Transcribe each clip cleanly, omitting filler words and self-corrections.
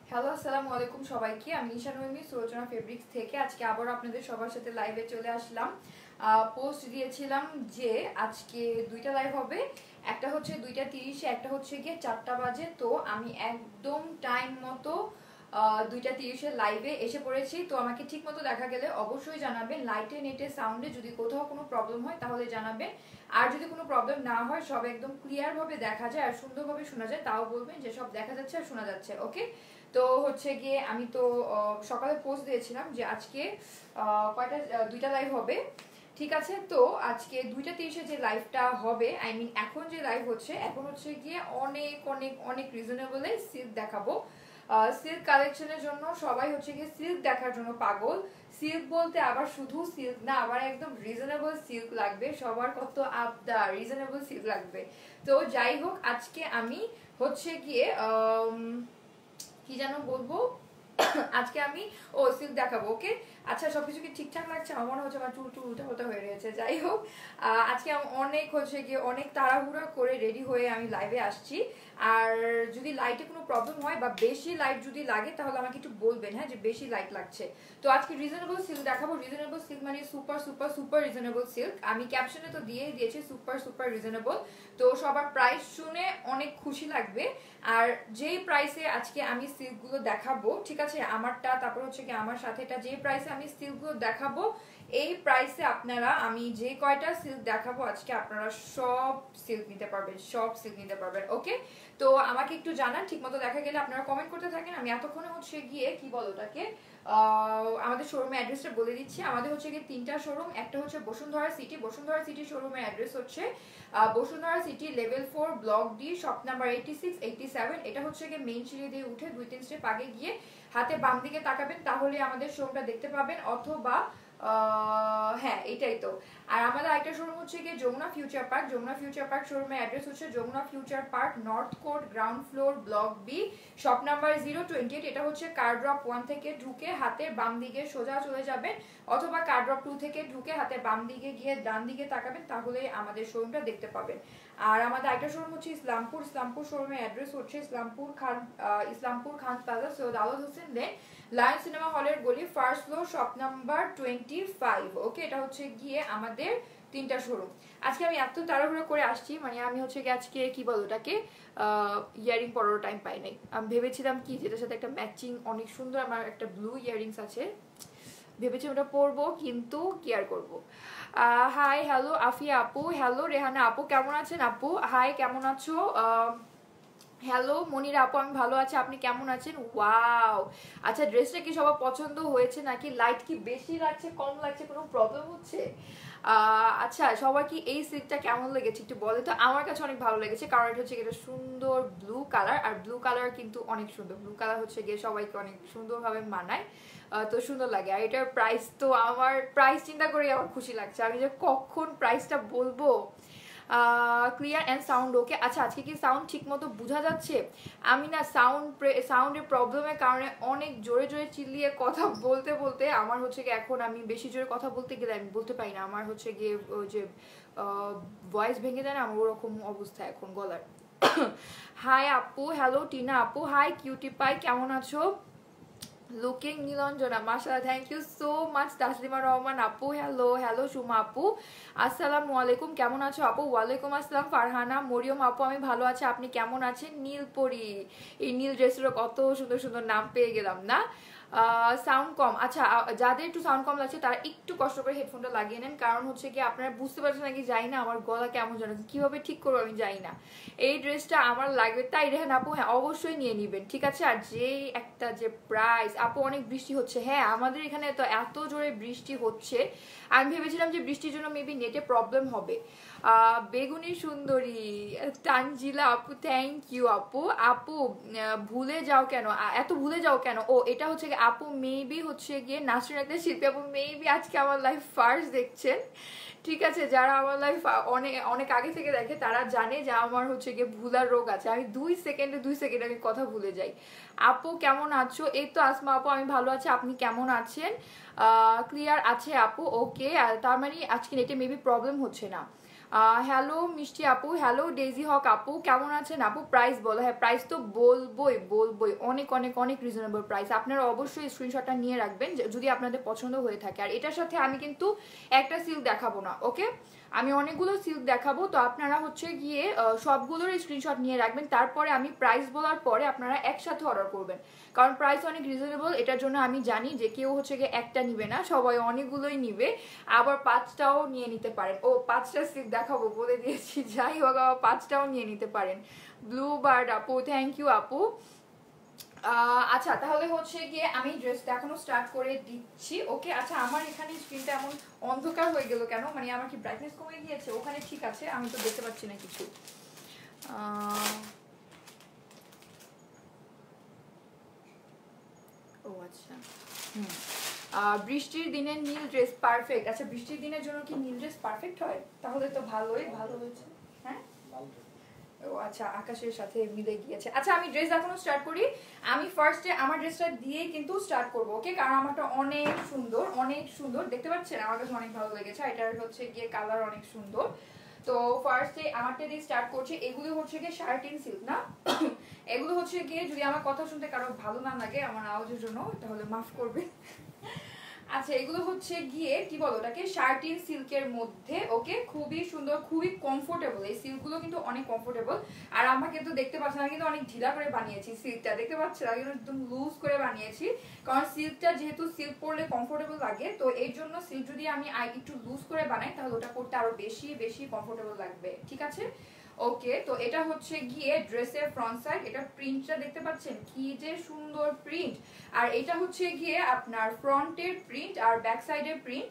Hello, আসসালামু আলাইকুম সবাইকে। আমি ঈশা নইমি সুলোচনা ফেব্রিক্স থেকে আজকে আবার আপনাদের সবার সাথে লাইভে চলে আসলাম। পোস্ট দিয়েছিলাম যে আজকে দুইটা লাইভ হবে, একটা হচ্ছে 2টা 30-এ, একটা হচ্ছে গিয়ে 4টা বাজে। তো আমি একদম টাইম মতো 2টা 30-এর লাইভে এসে পড়েছি। তো আমাকে ঠিক মতো দেখা গেলে অবশ্যই জানাবেন, লাইটে নেটে সাউন্ডে যদি কোথাও কোনো প্রবলেম হয় তাহলে জানাবেন। আর যদি কোনো প্রবলেম না হয়, সব একদম ক্লিয়ার ভাবে দেখা যায় আর সুন্দরভাবে শোনা যায়, তাও বলবেন যে সব দেখা যাচ্ছে আর শোনা যাচ্ছে। ওকে, তো হচ্ছে গিয়ে আমি তো সকালে পোস্ট দিয়েছিলাম যে আজকে কয়টা দুইটা লাইভ হবে, ঠিক আছে। তো আজকে 2টা 30-এ যে লাইভটা হবে, আই মিন এখন যে লাইভ হচ্ছে, এখন হচ্ছে গিয়ে অনেক অনেক অনেক রিজনেবলে সিল্ক দেখাবো। সিল্ক কালেকশনের জন্য সবাই হচ্ছে গিয়ে সিল্ক দেখার জন্য পাগল। সিল্ক বলতে আবার শুধু সিল্ক না, আবার একদম রিজনেবল সিল্ক লাগবে, সবার কত আবদার রিজনেবল সিল্ক লাগবে। তো যাই হোক, আজকে আমি হচ্ছে গিয়ে কি যেন বলবো, আজকে আমি সিল্ক দেখাবো। ওকে, আচ্ছা সবকিছু কি ঠিকঠাক লাগছে? আমার মনে হচ্ছে আমার চুল টুল উল্টা হয়ে রয়েছে। যাই হোক, আজকে আমি অনেক হচ্ছে গিয়ে অনেক তাড়াহুড়া করে রেডি হয়ে আমি লাইভে আসছি। আর যদি লাইটে কোনো প্রবলেম হয় বা বেশি লাইট যদি লাগে তাহলে আমাকে একটু বলবেন, হ্যাঁ, যে বেশি লাইট লাগছে। তো আজকে রিজনেবল সিল্ক দেখাবো। রিজনেবল সিল্ক মানে super super super reasonable silk. আমি ক্যাপশনে তো দিয়েই দিয়েছি সুপার সুপার রিজনেবল। তো সবার প্রাইস শুনে অনেক খুশি লাগবে। আর যেই প্রাইসে আজকে আমি সিল্কগুলো দেখাবো, ঠিক আছে, আমারটা তারপর হচ্ছে কি আমার সাথেটা, যে প্রাইসে আমি সিল্কগুলো দেখাবো, এই প্রাইসে আপনারা আমি যে কয়টা সিল্ক দেখাবো আজকে, আপনারা সব সিল্ক নিতে পারবেন, সব সিল্ক নিতে পারবেন। ওকে, তো আমাকে একটু জানান ঠিক মতো দেখা গেলে, আপনারা কমেন্ট করতে থাকেন। আমি এতক্ষণে হচ্ছে গিয়ে কি বলো ওটাকে, আমাদের শোরুমের অ্যাড্রেসটা বলে দিচ্ছি। আমাদের হচ্ছে গিয়ে 3টা শোরুম। একটা হচ্ছে বসুন্ধরা সিটি। বসুন্ধরা সিটি শোরুমের অ্যাড্রেস হচ্ছে Bashundhara City level 4 block D, shop number 86-87। এটা হচ্ছে গিয়ে মেইন সিঁড়ি দিয়ে উঠে 2-3 স্টেপ আগে গিয়ে হাতে বাম দিকে তাকাবেন, তাহলে আমাদের শোরুমটা দেখতে পাবেন। অথবা হ্যাঁ, এটাই তো। আর আমাদের আরেকটা শোরুম হচ্ছে গিয়ে Jamuna Future Park. Jamuna Future Park শোরুমের অ্যাড্রেস হচ্ছে Jamuna Future Park north court, ground floor, block B, shop number 028। এটা হচ্ছে কার ড্রপ 1 থেকে ঢুকে হাতের বাম দিকে সোজা চলে যাবেন, অথবা কার ড্রপ 2 থেকে ঢুকে হাতের বাম দিকে গিয়ে ডান দিকে তাকাবেন, তাহলে আমাদের শোরুমটা দেখতে পাবেন। আর আমাদের আরেকটা শোরুম হচ্ছে ইসলামপুর। ইসলামপুর শোরুমের অ্যাড্রেস হচ্ছে ইসলামপুর খান প্লাজা, সৈয়দ আলাদ হোসেন লেন, লায়ন সিনেমা হলের গলি, first floor, shop number 25। Okay, এটা হচ্ছে গিয়ে আমাদের 3টা শোরুম। আজকে আমি এত তাড়াহুড়ো করে আসছি, মানে আমি হচ্ছে গিয়ে আজকে কি বলো ওটাকে, ইয়ারিং পরার টাইম পাই নাই। আমি ভেবেছিলাম কি যেটার সাথে একটা ম্যাচিং অনেক সুন্দর আমার একটা ব্লু ইয়ারিংস আছে, ভেবেছি ওটা পরবো, কিন্তু কি আর করবো। হাই, হ্যালো আফিয়া আপু, হ্যালো রেহানা আপু, কেমন আছেন আপু? হাই, কেমন আছো? হ্যালো মনিরা আপু, আমি ভালো আছি, আপনি কেমন আছেন? ওয়াও, আচ্ছা ড্রেসটা কি সবার পছন্দ হয়েছে নাকি? লাইট কি বেশি লাগছে কম লাগছে, কোনো প্রবলেম হচ্ছে? আচ্ছা, সবার কি এই সিল্কটা কেমন লেগেছে একটু বলে তো। আমার কাছে অনেক ভালো লেগেছে, কারণ এটা হচ্ছে এটা সুন্দর ব্লু কালার, আর ব্লু কালার কিন্তু অনেক সুন্দর। ব্লু কালার হচ্ছে গিয়ে সবাইকে অনেক সুন্দরভাবে মানায়, তো সুন্দর লাগে। আর এটার প্রাইস তো, আমার প্রাইস চিন্তা করে আমার খুশি লাগছে, আমি যে কখন প্রাইসটা বলবো। Clear and sound okay. আচ্ছা, আজকে কি সাউন্ড ঠিক মতো বোঝা যাচ্ছে? আমি না সাউন্ডের প্রবলেমের কারণে অনেক জোরে জোরে চিল্লিয়ে কথা বলতে বলতে আমার হচ্ছে গিয়ে এখন আমি বেশি জোরে কথা বলতে গেলে আমি বলতে পারি না, আমার হচ্ছে গিয়ে ওই যে ভয়েস ভেঙে যায় না, আমার ওরকম অবস্থা এখন গলার। হাই আপু, হ্যালো টিনা আপু, হাই কিউটি পাই, কেমন আছো? লুকিং নীলঞ্জনা, মাশাআল্লাহ, thank you so much. Taslima Rahman আপু, হ্যালো হ্যালো। সুমা আপু, আসসালামু আলাইকুম, কেমন আছো আপু? ওয়ালাইকুম আসসালাম। ফারহানা মরিয়ম আপু, আমি ভালো আছি, আপনি কেমন আছেন? নীলপরি, এই নীল ড্রেসেরও কত সুন্দর সুন্দর নাম পেয়ে গেলাম না। সাউন্ড কম, আচ্ছা যাদের একটু সাউন্ড কম লাগছে তারা একটু কষ্ট করে হেডফোনটা লাগিয়ে নেন, কারণ হচ্ছে কি আপনারা বুঝতে পারছেন নাকি জানি না, আমার গলা কেমন যেন, কিভাবে ঠিক করবো আমি জানি না। এই ড্রেসটা আমার লাগবে, তাই রেহান আপু হ্যাঁ অবশ্যই নিয়ে নিবেন, ঠিক আছে। আর যেই একটা যে প্রাইস, আপু অনেক বৃষ্টি হচ্ছে, হ্যাঁ আমাদের এখানে তো এত জোরে বৃষ্টি হচ্ছে, আমি ভেবেছিলাম যে বৃষ্টির জন্য মেবি নেটে প্রবলেম হবে। বেগুনি সুন্দরী তানজিলা আপু, থ্যাংক ইউ আপু। আপু ভুলে যাও কেন, এত ভুলে যাও কেন? ও এটা হচ্ছে গিয়ে আপু মেবি হচ্ছে গিয়ে নাসরিন একটা শিল্পী আপু মেবি আজকে আমার লাইফ ফার্স্ট দেখছেন, ঠিক আছে। যারা আমার লাইফ অনেক অনেক আগে থেকে দেখে তারা জানে যে আমার হচ্ছে গিয়ে ভুলার রোগ আছে, আমি 2 সেকেন্ডে আমি কথা ভুলে যাই। আপু কেমন আছো? এই তো আসমা আপু, আমি ভালো আছি, আপনি কেমন আছেন? ক্লিয়ার আছে আপু, ওকে। তার মানে আজকে নেটে মেবি প্রবলেম হচ্ছে না। হ্যালো মিষ্টি আপু, হ্যালো ডেজি হক আপু, কেমন আছেন আপু? প্রাইস বলো। হ্যাঁ প্রাইস তো বলবোই, অনেক অনেক অনেক রিজনেবল প্রাইস। আপনারা অবশ্যই স্ক্রিনশটটা নিয়ে রাখবেন যদি আপনাদের পছন্দ হয়ে থাকে। আর এটার সাথে আমি কিন্তু একটা সিল্ক দেখাবো না, ওকে? আমি অনেকগুলো সিল্ক দেখাবো, তো আপনারা হচ্ছে গিয়ে সবগুলোর স্ক্রিনশট নিয়ে রাখবেন। তারপরে আমি প্রাইস বলার পরে আপনারা একসাথে অর্ডার করবেন, কারণ প্রাইস অনেক রিজনেবল। এটার জন্য আমি জানি যে কেউ হচ্ছে গিয়ে একটা নিবে না, সবাই অনেকগুলোই নিবে, আবার 5টাও নিয়ে নিতে পারেন। ও 5টা সিল্ক দেখাবো বলে দিয়েছি, যাই হোক আবার 5টাও নিয়ে নিতে পারেন। ব্লু বার্ড আপু, থ্যাংক ইউ আপু। আচ্ছা তাহলে হচ্ছে গিয়ে আমি ড্রেস দেখানো স্টার্ট করে দিচ্ছি, ওকে? আচ্ছা আমার এখানে স্ক্রিনটা এমন অন্ধকার হয়ে গেল কেন? মানে আমার কি ব্রাইটনেস কমে গিয়েছে? ওখানে ঠিক আছে, আমি তো দেখতে পাচ্ছি না কিছু। ও আচ্ছা, বৃষ্টির দিনে নীল ড্রেস পারফেক্ট। আচ্ছা বৃষ্টির দিনের জন্য কি নীল ড্রেস পারফেক্ট হয়? তাহলে তো ভালোই, ভালো হয়েছে। হ্যাঁ ও আচ্ছা, আকাশের সাথে মিলে গিয়েছে। আচ্ছা আমি ড্রেস দেখানো স্টার্ট করি। আমি ফার্স্টে আমার ড্রেসটা দিয়ে কিন্তু স্টার্ট করব, ওকে? কারণ আমারটা অনেক সুন্দর, অনেক সুন্দর, দেখতে পাচ্ছেন? আমার কাছে অনেক ভালো লেগেছে। এটার হচ্ছে গিয়ে কালার অনেক সুন্দর। তো ফার্স্টে আমারটা দিয়ে স্টার্ট করছি। এগুলো হচ্ছে গিয়ে শার্টিন সিল্ক না, এগুলো হচ্ছে গিয়ে, যদি আমার কথা শুনতে কারো ভালো না লাগে আমার আওয়াজের জন্য, তাহলে মাফ করবে। আচ্ছা এগুলো হচ্ছে গিয়ে কি বলো ওটাকে, শার্টিন সিল্কের মধ্যে, ওকে? খুবই সুন্দর, খুবই কমফোর্টেবল। এই সিল্কগুলো কিন্তু অনেক কমফোর্টেবল। আর আমাকে তো দেখতে পাচ্ছেন, আমি কিন্তু অনেক ঢিলা করে বানিয়েছি সিল্কটা, দেখতে পাচ্ছেন? আমি কিন্তু একদম লুজ করে বানিয়েছি, কারণ সিল্কটা যেহেতু সিল্ক পরলে কমফোর্টেবল লাগে, তো এই জন্য সিল্ক যদি আমি একটু লুজ করে বানাই তাহলে ওটা পরতে আরো বেশি বেশি কমফোর্টেবল লাগবে, ঠিক আছে? ওকে, তো এটা হচ্ছে গিয়ে ড্রেসের ফ্রন্ট সাইড। এটা প্রিন্টটা দেখতে পাচ্ছেন কি যে সুন্দর প্রিন্ট। আর এটা হচ্ছে গিয়ে আপনার ফ্রন্টের প্রিন্ট আর ব্যাক সাইডের প্রিন্ট,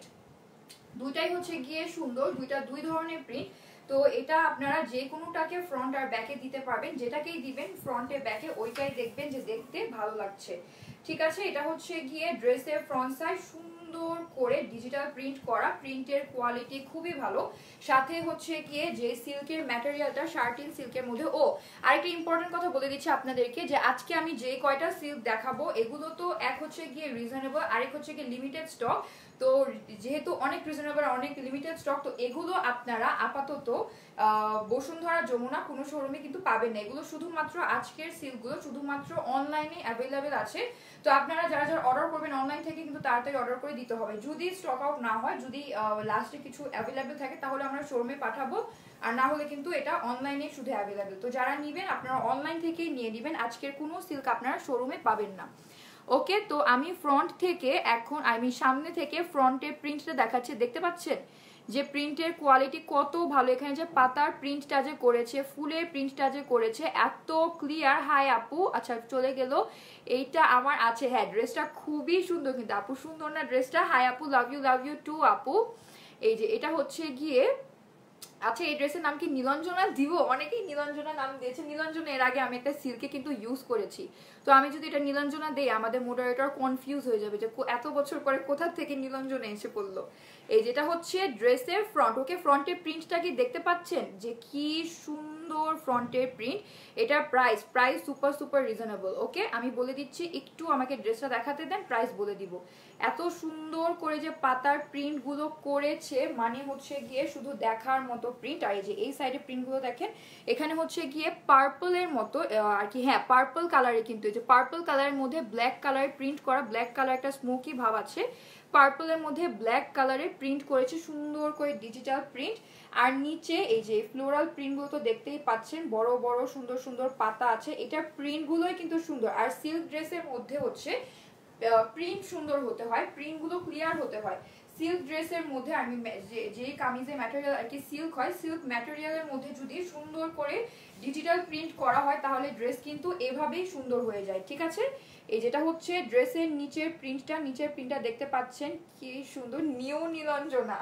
দুইটাই হচ্ছে গিয়ে সুন্দর, দুই ধরনের প্রিন্ট। তো এটা আপনারা যে কোনোটাকে ফ্রন্ট আর ব্যাকে দিতে পারবেন, যেটাকেই দিবেন ফ্রন্টে ব্যাকে ওইটাই দেখবেন যে দেখতে ভালো লাগছে, ঠিক আছে? এটা হচ্ছে গিয়ে ড্রেসের ফ্রন্ট সাইড, সুন্দর করে ডিজিটাল প্রিন্ট করা, প্রিন্টের কোয়ালিটি খুবই ভালো। সাথে হচ্ছে গিয়ে যে সিল্কের ম্যাটেরিয়ালটা শার্টিন সিল্কের মধ্যে। ও আরেকটা ইম্পর্টেন্ট কথা বলে দিচ্ছি আপনাদেরকে, যে আজকে আমি যে কয়টা সিল্ক দেখাবো এগুলো তো এক হচ্ছে গিয়ে রিজনেবল, আরেক হচ্ছে গিয়ে লিমিটেড স্টক। তো যেহেতু অনেক রিজনেবল, অনেক লিমিটেড স্টক, তো এগুলো আপনারা আপাতত বসুন্ধরা, যমুনা কোনো শোরুমে কিন্তু পাবেন না। এগুলো শুধুমাত্র আজকের সিল্কগুলো শুধুমাত্র অনলাইনে অ্যাভেলেবেল আছে। তো আপনারা যারা যারা অর্ডার করবেন অনলাইন থেকে কিন্তু তাড়াতাড়ি অর্ডার করে দিতে হবে। যদি স্টক আউট না হয়, যদি লাস্টে কিছু অ্যাভেলেবেল থাকে তাহলে আমরা শোরুমে পাঠাবো, আর না হলে কিন্তু এটা অনলাইনে শুধু অ্যাভেলেবেল। তো যারা নেবেন আপনারা অনলাইন থেকেই নিয়ে নেবেন, আজকের কোনো সিল্ক আপনারা শোরুমে পাবেন না, ওকে? তো আমি ফ্রন্ট থেকে এখন, আমি সামনে থেকে ফ্রন্টের প্রিন্টটা দেখাচ্ছি, দেখতে পাচ্ছেন যে প্রিন্টের কোয়ালিটি কত ভালো। এখানে যে পাতার প্রিন্টটা যে করেছে, ফুলের প্রিন্টটা যে করেছে, এত ক্লিয়ার। হাই আপু, আচ্ছা চলে গেল, এইটা আমার আছে। হ্যাঁ ড্রেসটা খুবই সুন্দর, কিন্তু আপু সুন্দর না ড্রেসটা? হাই আপু, লাভ ইউ টু আপু। এই যে এটা হচ্ছে গিয়ে, আচ্ছা এই ড্রেসের নাম কি নীলাঞ্জনা দিব? অনেকেই নীলাঞ্জনা নাম দিয়েছে। নীলাঞ্জনা এর আগে আমি একটা সিল্কে কিন্তু ইউজ করেছি, তো আমি যদি এটা নীলাঞ্জনা দেই আমাদের মডারেটর কনফিউজ হয়ে যাবে যে এত বছর পরে কোথা থেকে নীলাঞ্জনা এসে পড়লো। এই যেটা হচ্ছে ড্রেসের ফ্রন্ট, ওকে? ফ্রন্টের প্রিন্টটা কি দেখতে পাচ্ছেন যে কি সুন্দর ফ্রন্টের প্রিন্ট। এটা price super super reasonable, okay? আমি বলে দিচ্ছি, একটু আমাকে ড্রেসটা দেখাতে দেন, প্রাইস বলে দিব। এত সুন্দর করে যে পাতার প্রিন্ট গুলো করেছে, মানে হচ্ছে গিয়ে শুধু দেখার মতো প্রিন্ট। আর এই যে এই সাইডে প্রিন্ট গুলো দেখেন, এখানে হচ্ছে গিয়ে পার্পলের মতো আর কি, হ্যাঁ পার্পল কালারে, কিন্তু এই যে পার্পল কালারের মধ্যে ব্ল্যাক কালারের প্রিন্ট করা, ব্ল্যাক কালার একটা স্মোকি ভাব আছে, পার্পলের মধ্যে ব্ল্যাক কালারে প্রিন্ট করেছে, সুন্দর করে ডিজিটাল প্রিন্ট। আর নিচে এই যে ফ্লোরাল প্রিন্টগুলো তো দেখতেই পাচ্ছেন, বড় বড় সুন্দর সুন্দর পাতা আছে। এটার প্রিন্টগুলোই কিন্তু সুন্দর। আর সিল্ক ড্রেসের মধ্যে হচ্ছে প্রিন্ট সুন্দর হতে হয়, প্রিন্টগুলো ক্লিয়ার হতে হয়। সিল্ক ড্রেসের মধ্যে আমি যে কামিজের ম্যাটেরিয়াল আর কি সিল্ক হয়, সিল্ক ম্যাটেরিয়ালের মধ্যে যদি সুন্দর করে ডিজিটাল প্রিন্ট করা হয় তাহলে ড্রেস কিন্তু এভাবেই সুন্দর হয়ে যায়, ঠিক আছে? এই যেটা হচ্ছে ড্রেসের নিচের প্রিন্টটা দেখতে পাচ্ছেন কি সুন্দর, নিউ নীলাঞ্জনা।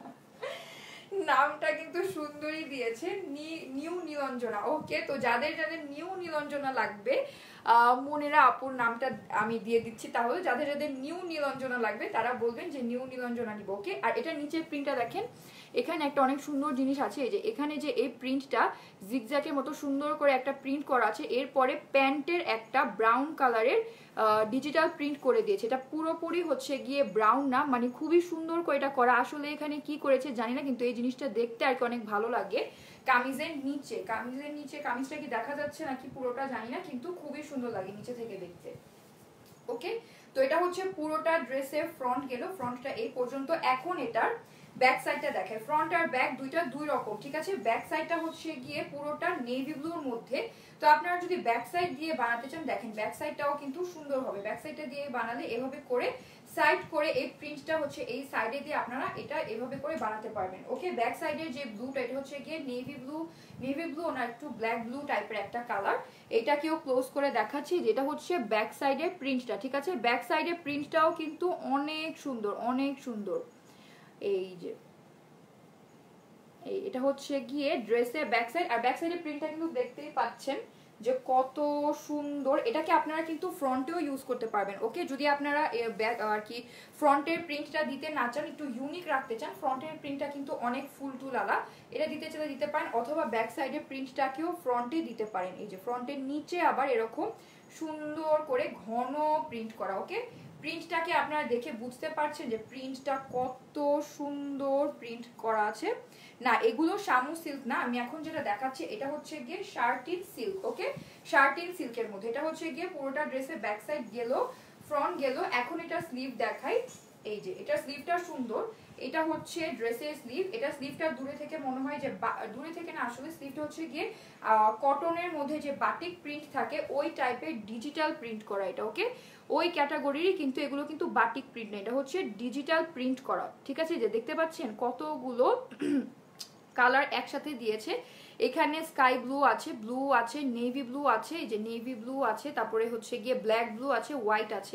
নামটা কিন্তু সুন্দরই দিয়েছে, নিউ নীলাঞ্জনা, ওকে? তো যাদের যাদের নিউ নীলাঞ্জনা লাগবে মনেরা আপুর নামটা আমি দিয়ে দিচ্ছি, তাহলে যাদের যাদের নিউ নীলাঞ্জনা লাগবে তারা বলবেন যে নিউ নীলাঞ্জনা নিব। ওকে, আর এটা নিচের প্রিন্টটা দেখেন, এখানে একটা অনেক সুন্দর জিনিস আছে, এই যে এখানে যে এই প্রিন্টটা জিগজ্যাগের মতো সুন্দর করে একটা প্রিন্ট করা আছে, এরপরে প্যান্টের একটা ব্রাউন কালারের ডিজিটাল প্রিন্ট করে দিয়েছে। এটা পুরোপুরি হচ্ছে গিয়ে ব্রাউন না, মানে খুবই সুন্দর করে এটা করা। আসলে এখানে কি করেছে জানি না, কিন্তু এই জিনিসটা দেখতে আর কি অনেক ভালো লাগে। কামিজের নিচে কামিজটা কি দেখা যাচ্ছে নাকি পুরোটা জানি না, কিন্তু খুবই সুন্দর লাগে নিচে থেকে দেখতে। ওকে, তো এটা হচ্ছে পুরোটা ড্রেসের ফ্রন্ট গেল, ফ্রন্টটা এই পর্যন্ত। এখন এটার ব্যাক সাইডটা দেখে, ফ্রন্ট আর ব্যাক দুইটা দুই রকম, ঠিক আছে। ব্যাক সাইডটা হচ্ছে গিয়ে পুরোটা নেভি ব্লুর মধ্যে। তো আপনারা যদি ব্যাক সাইড দিয়ে বানাতে চান, দেখেন ব্যাক সাইডটাও কিন্তু সুন্দর হবে। ব্যাক সাইডটা দিয়ে বানালে এভাবে করে সাইড করে এই প্রিন্টটা হচ্ছে এই সাইডে দিয়ে আপনারা এটা এভাবে করে বানাতে পারবেন। ওকে, ব্যাক সাইডের যে ব্লুটা এটা হচ্ছে গিয়ে নেভি ব্লু না একটু ব্ল্যাক ব্লু টাইপের একটা কালার। এটাকেও ক্লোজ করে দেখাচ্ছি, যেটা হচ্ছে ব্যাক সাইডের প্রিন্টটা, ঠিক আছে। ব্যাক সাইডের প্রিন্টটাও কিন্তু অনেক সুন্দর, অনেক সুন্দর। এই যে এটা হচ্ছে গিয়ে ড্রেসের ব্যাক সাইড, আর ব্যাক সাইডের প্রিন্টটা কিন্তু দেখতেই পাচ্ছেন যে কত সুন্দর। এটাকে আপনারা কিন্তু ফ্রন্টেও ইউজ করতে পারবেন। ওকে, যদি আপনারা আর কি ফ্রন্টের প্রিন্টটা দিতে না চান, একটু ইউনিক রাখতে চান, ফ্রন্টের প্রিন্টটা কিন্তু অনেক ফুল টুলালা, এটা দিতে চাইলে দিতে পারেন, অথবা ব্যাক সাইডের প্রিন্টটাকেও ফ্রন্টে দিতে পারেন। এই যে ফ্রন্টের নিচে আবার এরকম সুন্দর করে ঘন প্রিন্ট করা। ওকে, প্রিন্টটাকে আপনারা দেখে বুঝতে পারছেন যে প্রিন্টটা কত সুন্দর প্রিন্ট করা আছে। না, এগুলো শামু সিল্ক না, আমি এখন যেটা দেখাচ্ছি এটা হচ্ছে গিয়ে শার্টিন সিল্ক। ওকে, শার্টিন সিল্কের মধ্যে এটা হচ্ছে গিয়ে পুরোটা ড্রেসের ব্যাক সাইড গেল, ফ্রন্ট গেল। এখন এটা স্লিভ দেখাই, এই যে এটা স্লিভটা সুন্দর, এটা হচ্ছে ড্রেসের স্লিভ। এটা স্লিভটা দূরে থেকে মনে হয় যে দূরে থেকে না, আসলে স্লিভটা হচ্ছে গিয়ে কটনের মধ্যে যে বাটিক প্রিন্ট থাকে ওই টাইপের ডিজিটাল প্রিন্ট করা এটা। ওকে, ওই ক্যাটাগরিরই, কিন্তু এগুলো কিন্তু বাটিক প্রিন্ট না, এটা হচ্ছে ডিজিটাল প্রিন্ট করা, ঠিক আছে। যে দেখতে পাচ্ছেন কতগুলো কালার একসাথে দিয়েছে। এখানে স্কাই ব্লু আছে, নেভি ব্লু আছে, এই যে নেভি ব্লু আছে, তারপরে হচ্ছে গিয়ে ব্ল্যাক ব্লু আছে, হোয়াইট আছে,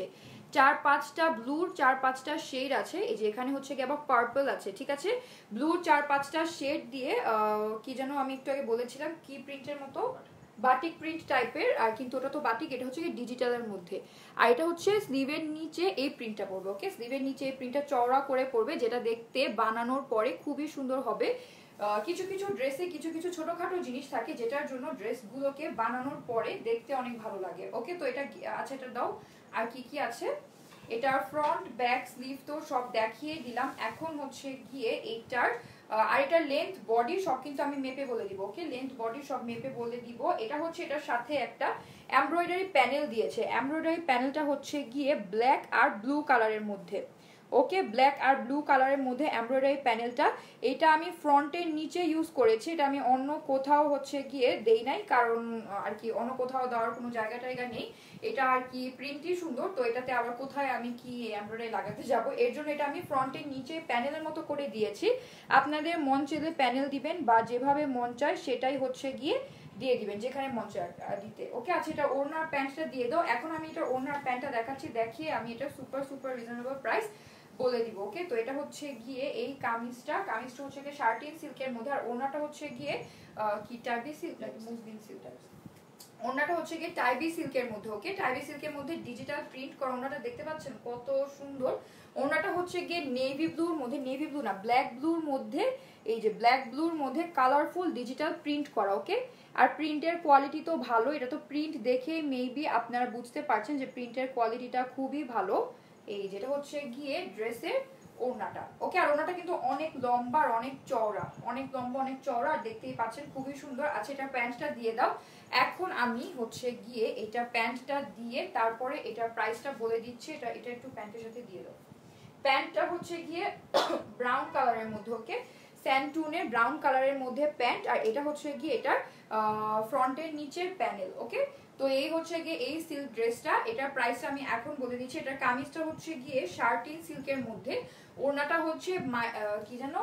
4-5টা ব্লুর 4-5টা শেড আছে। এই যে এখানে হচ্ছে গিয়ে আবার পার্পল আছে, ঠিক আছে। ব্লুর 4-5টা শেড দিয়ে কি যেন আমি একটু আগে বলেছিলাম, কি প্রিন্টের মতো বাটিক প্রিন্ট টাইপের, আর কিন্তু ওটা তো বাটিক, এটা হচ্ছে ডিজিটালের মধ্যে। আর এটা হচ্ছে স্লিভের নিচে এই প্রিন্টটা পড়বে। ওকে, স্লিভের নিচে এই প্রিন্টটা চওড়া করে পড়বে, যেটা দেখতে বানানোর পরে খুবই সুন্দর হবে। কিছু কিছু ড্রেসে কিছু কিছু ছোটখাটো জিনিস থাকে যেটার জন্য ড্রেসগুলোকে বানানোর পরে দেখতে অনেক ভালো লাগে। ওকে, তো এটা আচ্ছা এটা দাও, আর কি কি আছে। এটার ফ্রন্ট ব্যাক স্লিভ তো সব দেখিয়ে দিলাম। এখন হচ্ছে গিয়ে এইটার আর এটার লেন্থ বডি সব কিন্তু আমি মেপে বলে দিব। ওকে, লেন্থ বডি সব মেপে বলে দিব। এটা হচ্ছে এটার সাথে একটা এমব্রয়ডারি প্যানেল দিয়েছে। এমব্রয়ডারি প্যানেলটা হচ্ছে গিয়ে ব্ল্যাক আর ব্লু কালারের মধ্যে। ওকে, ব্ল্যাক আর ব্লু কালারের মধ্যে এমব্রয়ডারি প্যানেলটা, এটা আমি ফ্রন্টের নিচে ইউজ করেছি, এটা আমি অন্য কোথাও হচ্ছে গিয়ে দেই নাই, কারণ আর কি অন্য কোথাও দেওয়ার কোনো জায়গা টায়গা নেই। এটা আর কি প্রিন্টই সুন্দর, তো এটাতে আবার কোথায় আমি কি এমব্রয়ডারি লাগাতে যাব, এর জন্য এটা আমি ফ্রন্টের নিচে প্যানেলের মতো করে দিয়েছি। আপনাদের মন চাইলে প্যানেল দিবেন, বা যেভাবে মন চায় সেটাই হচ্ছে গিয়ে দিয়ে দিবেন, যেখানে মন চায় দিতে। ওকে, আচ্ছা এটা ওড়নার প্যান্টটা দিয়ে দাও। এখন আমি এটা ওড়নার প্যান্টটা দেখাচ্ছি, দেখিয়ে আমি এটা সুপার রিজনেবল প্রাইস বলে দিব। ওকে, তো এটা হচ্ছে গিয়ে এই কামিজটা হচ্ছে গিয়ে শার্টিন সিল্কের মধ্যে, আর ওড়নাটা হচ্ছে গিয়ে কি টাইবি সিল্ক নাকি মুসলিম সিল্ক, ওড়নাটা হচ্ছে গিয়ে টাইবি সিল্কের মধ্যে। ওকে, টাইবি সিল্কের মধ্যে ডিজিটাল প্রিন্ট করা ওড়নাটা দেখতে পাচ্ছেন কত সুন্দর। ওড়নাটা হচ্ছে গিয়ে নেভি ব্লুর মধ্যে, নেভি ব্লু না ব্ল্যাক ব্লুর মধ্যে, এই যে ব্ল্যাক ব্লুর মধ্যে কালারফুল ডিজিটাল প্রিন্ট করা। ওকে, আর প্রিন্টের কোয়ালিটি তো ভালো, এটা তো প্রিন্ট দেখে মেবি আপনারা বুঝতে পারছেন যে প্রিন্টের কোয়ালিটিটা খুবই ভালো। এই যেটা হচ্ছে গিয়ে ড্রেসের ওড়নাটা। ওকে, আর ওড়নাটা কিন্তু অনেক লম্বা আর অনেক চওড়া, অনেক লম্বা অনেক চওড়া, আর দেখতেই পাচ্ছেন খুবই সুন্দর। আচ্ছা এটা প্যান্টটা দিয়ে দাও। এখন আমি হচ্ছে গিয়ে এটা প্যান্টটা দিয়ে তারপরে এটার প্রাইসটা বলে দিচ্ছি। এটা একটু প্যান্টের সাথে দিয়ে দাও। প্যান্টটা হচ্ছে গিয়ে ব্রাউন কালারের মধ্যে। ওকে, স্যান্ডটুনের ব্রাউন কালারের মধ্যে প্যান্ট, আর এটা হচ্ছে গিয়ে এটার ফ্রন্টের নিচের প্যানেল। ওকে, তো এই হচ্ছে গিয়ে এই সিল্ক ড্রেসটা, এটার প্রাইসটা আমি এখন বলে দিচ্ছি। এটার কামিজটা হচ্ছে গিয়ে শার্টিন সিল্কের মধ্যে, ওড়নাটা হচ্ছে কি জানো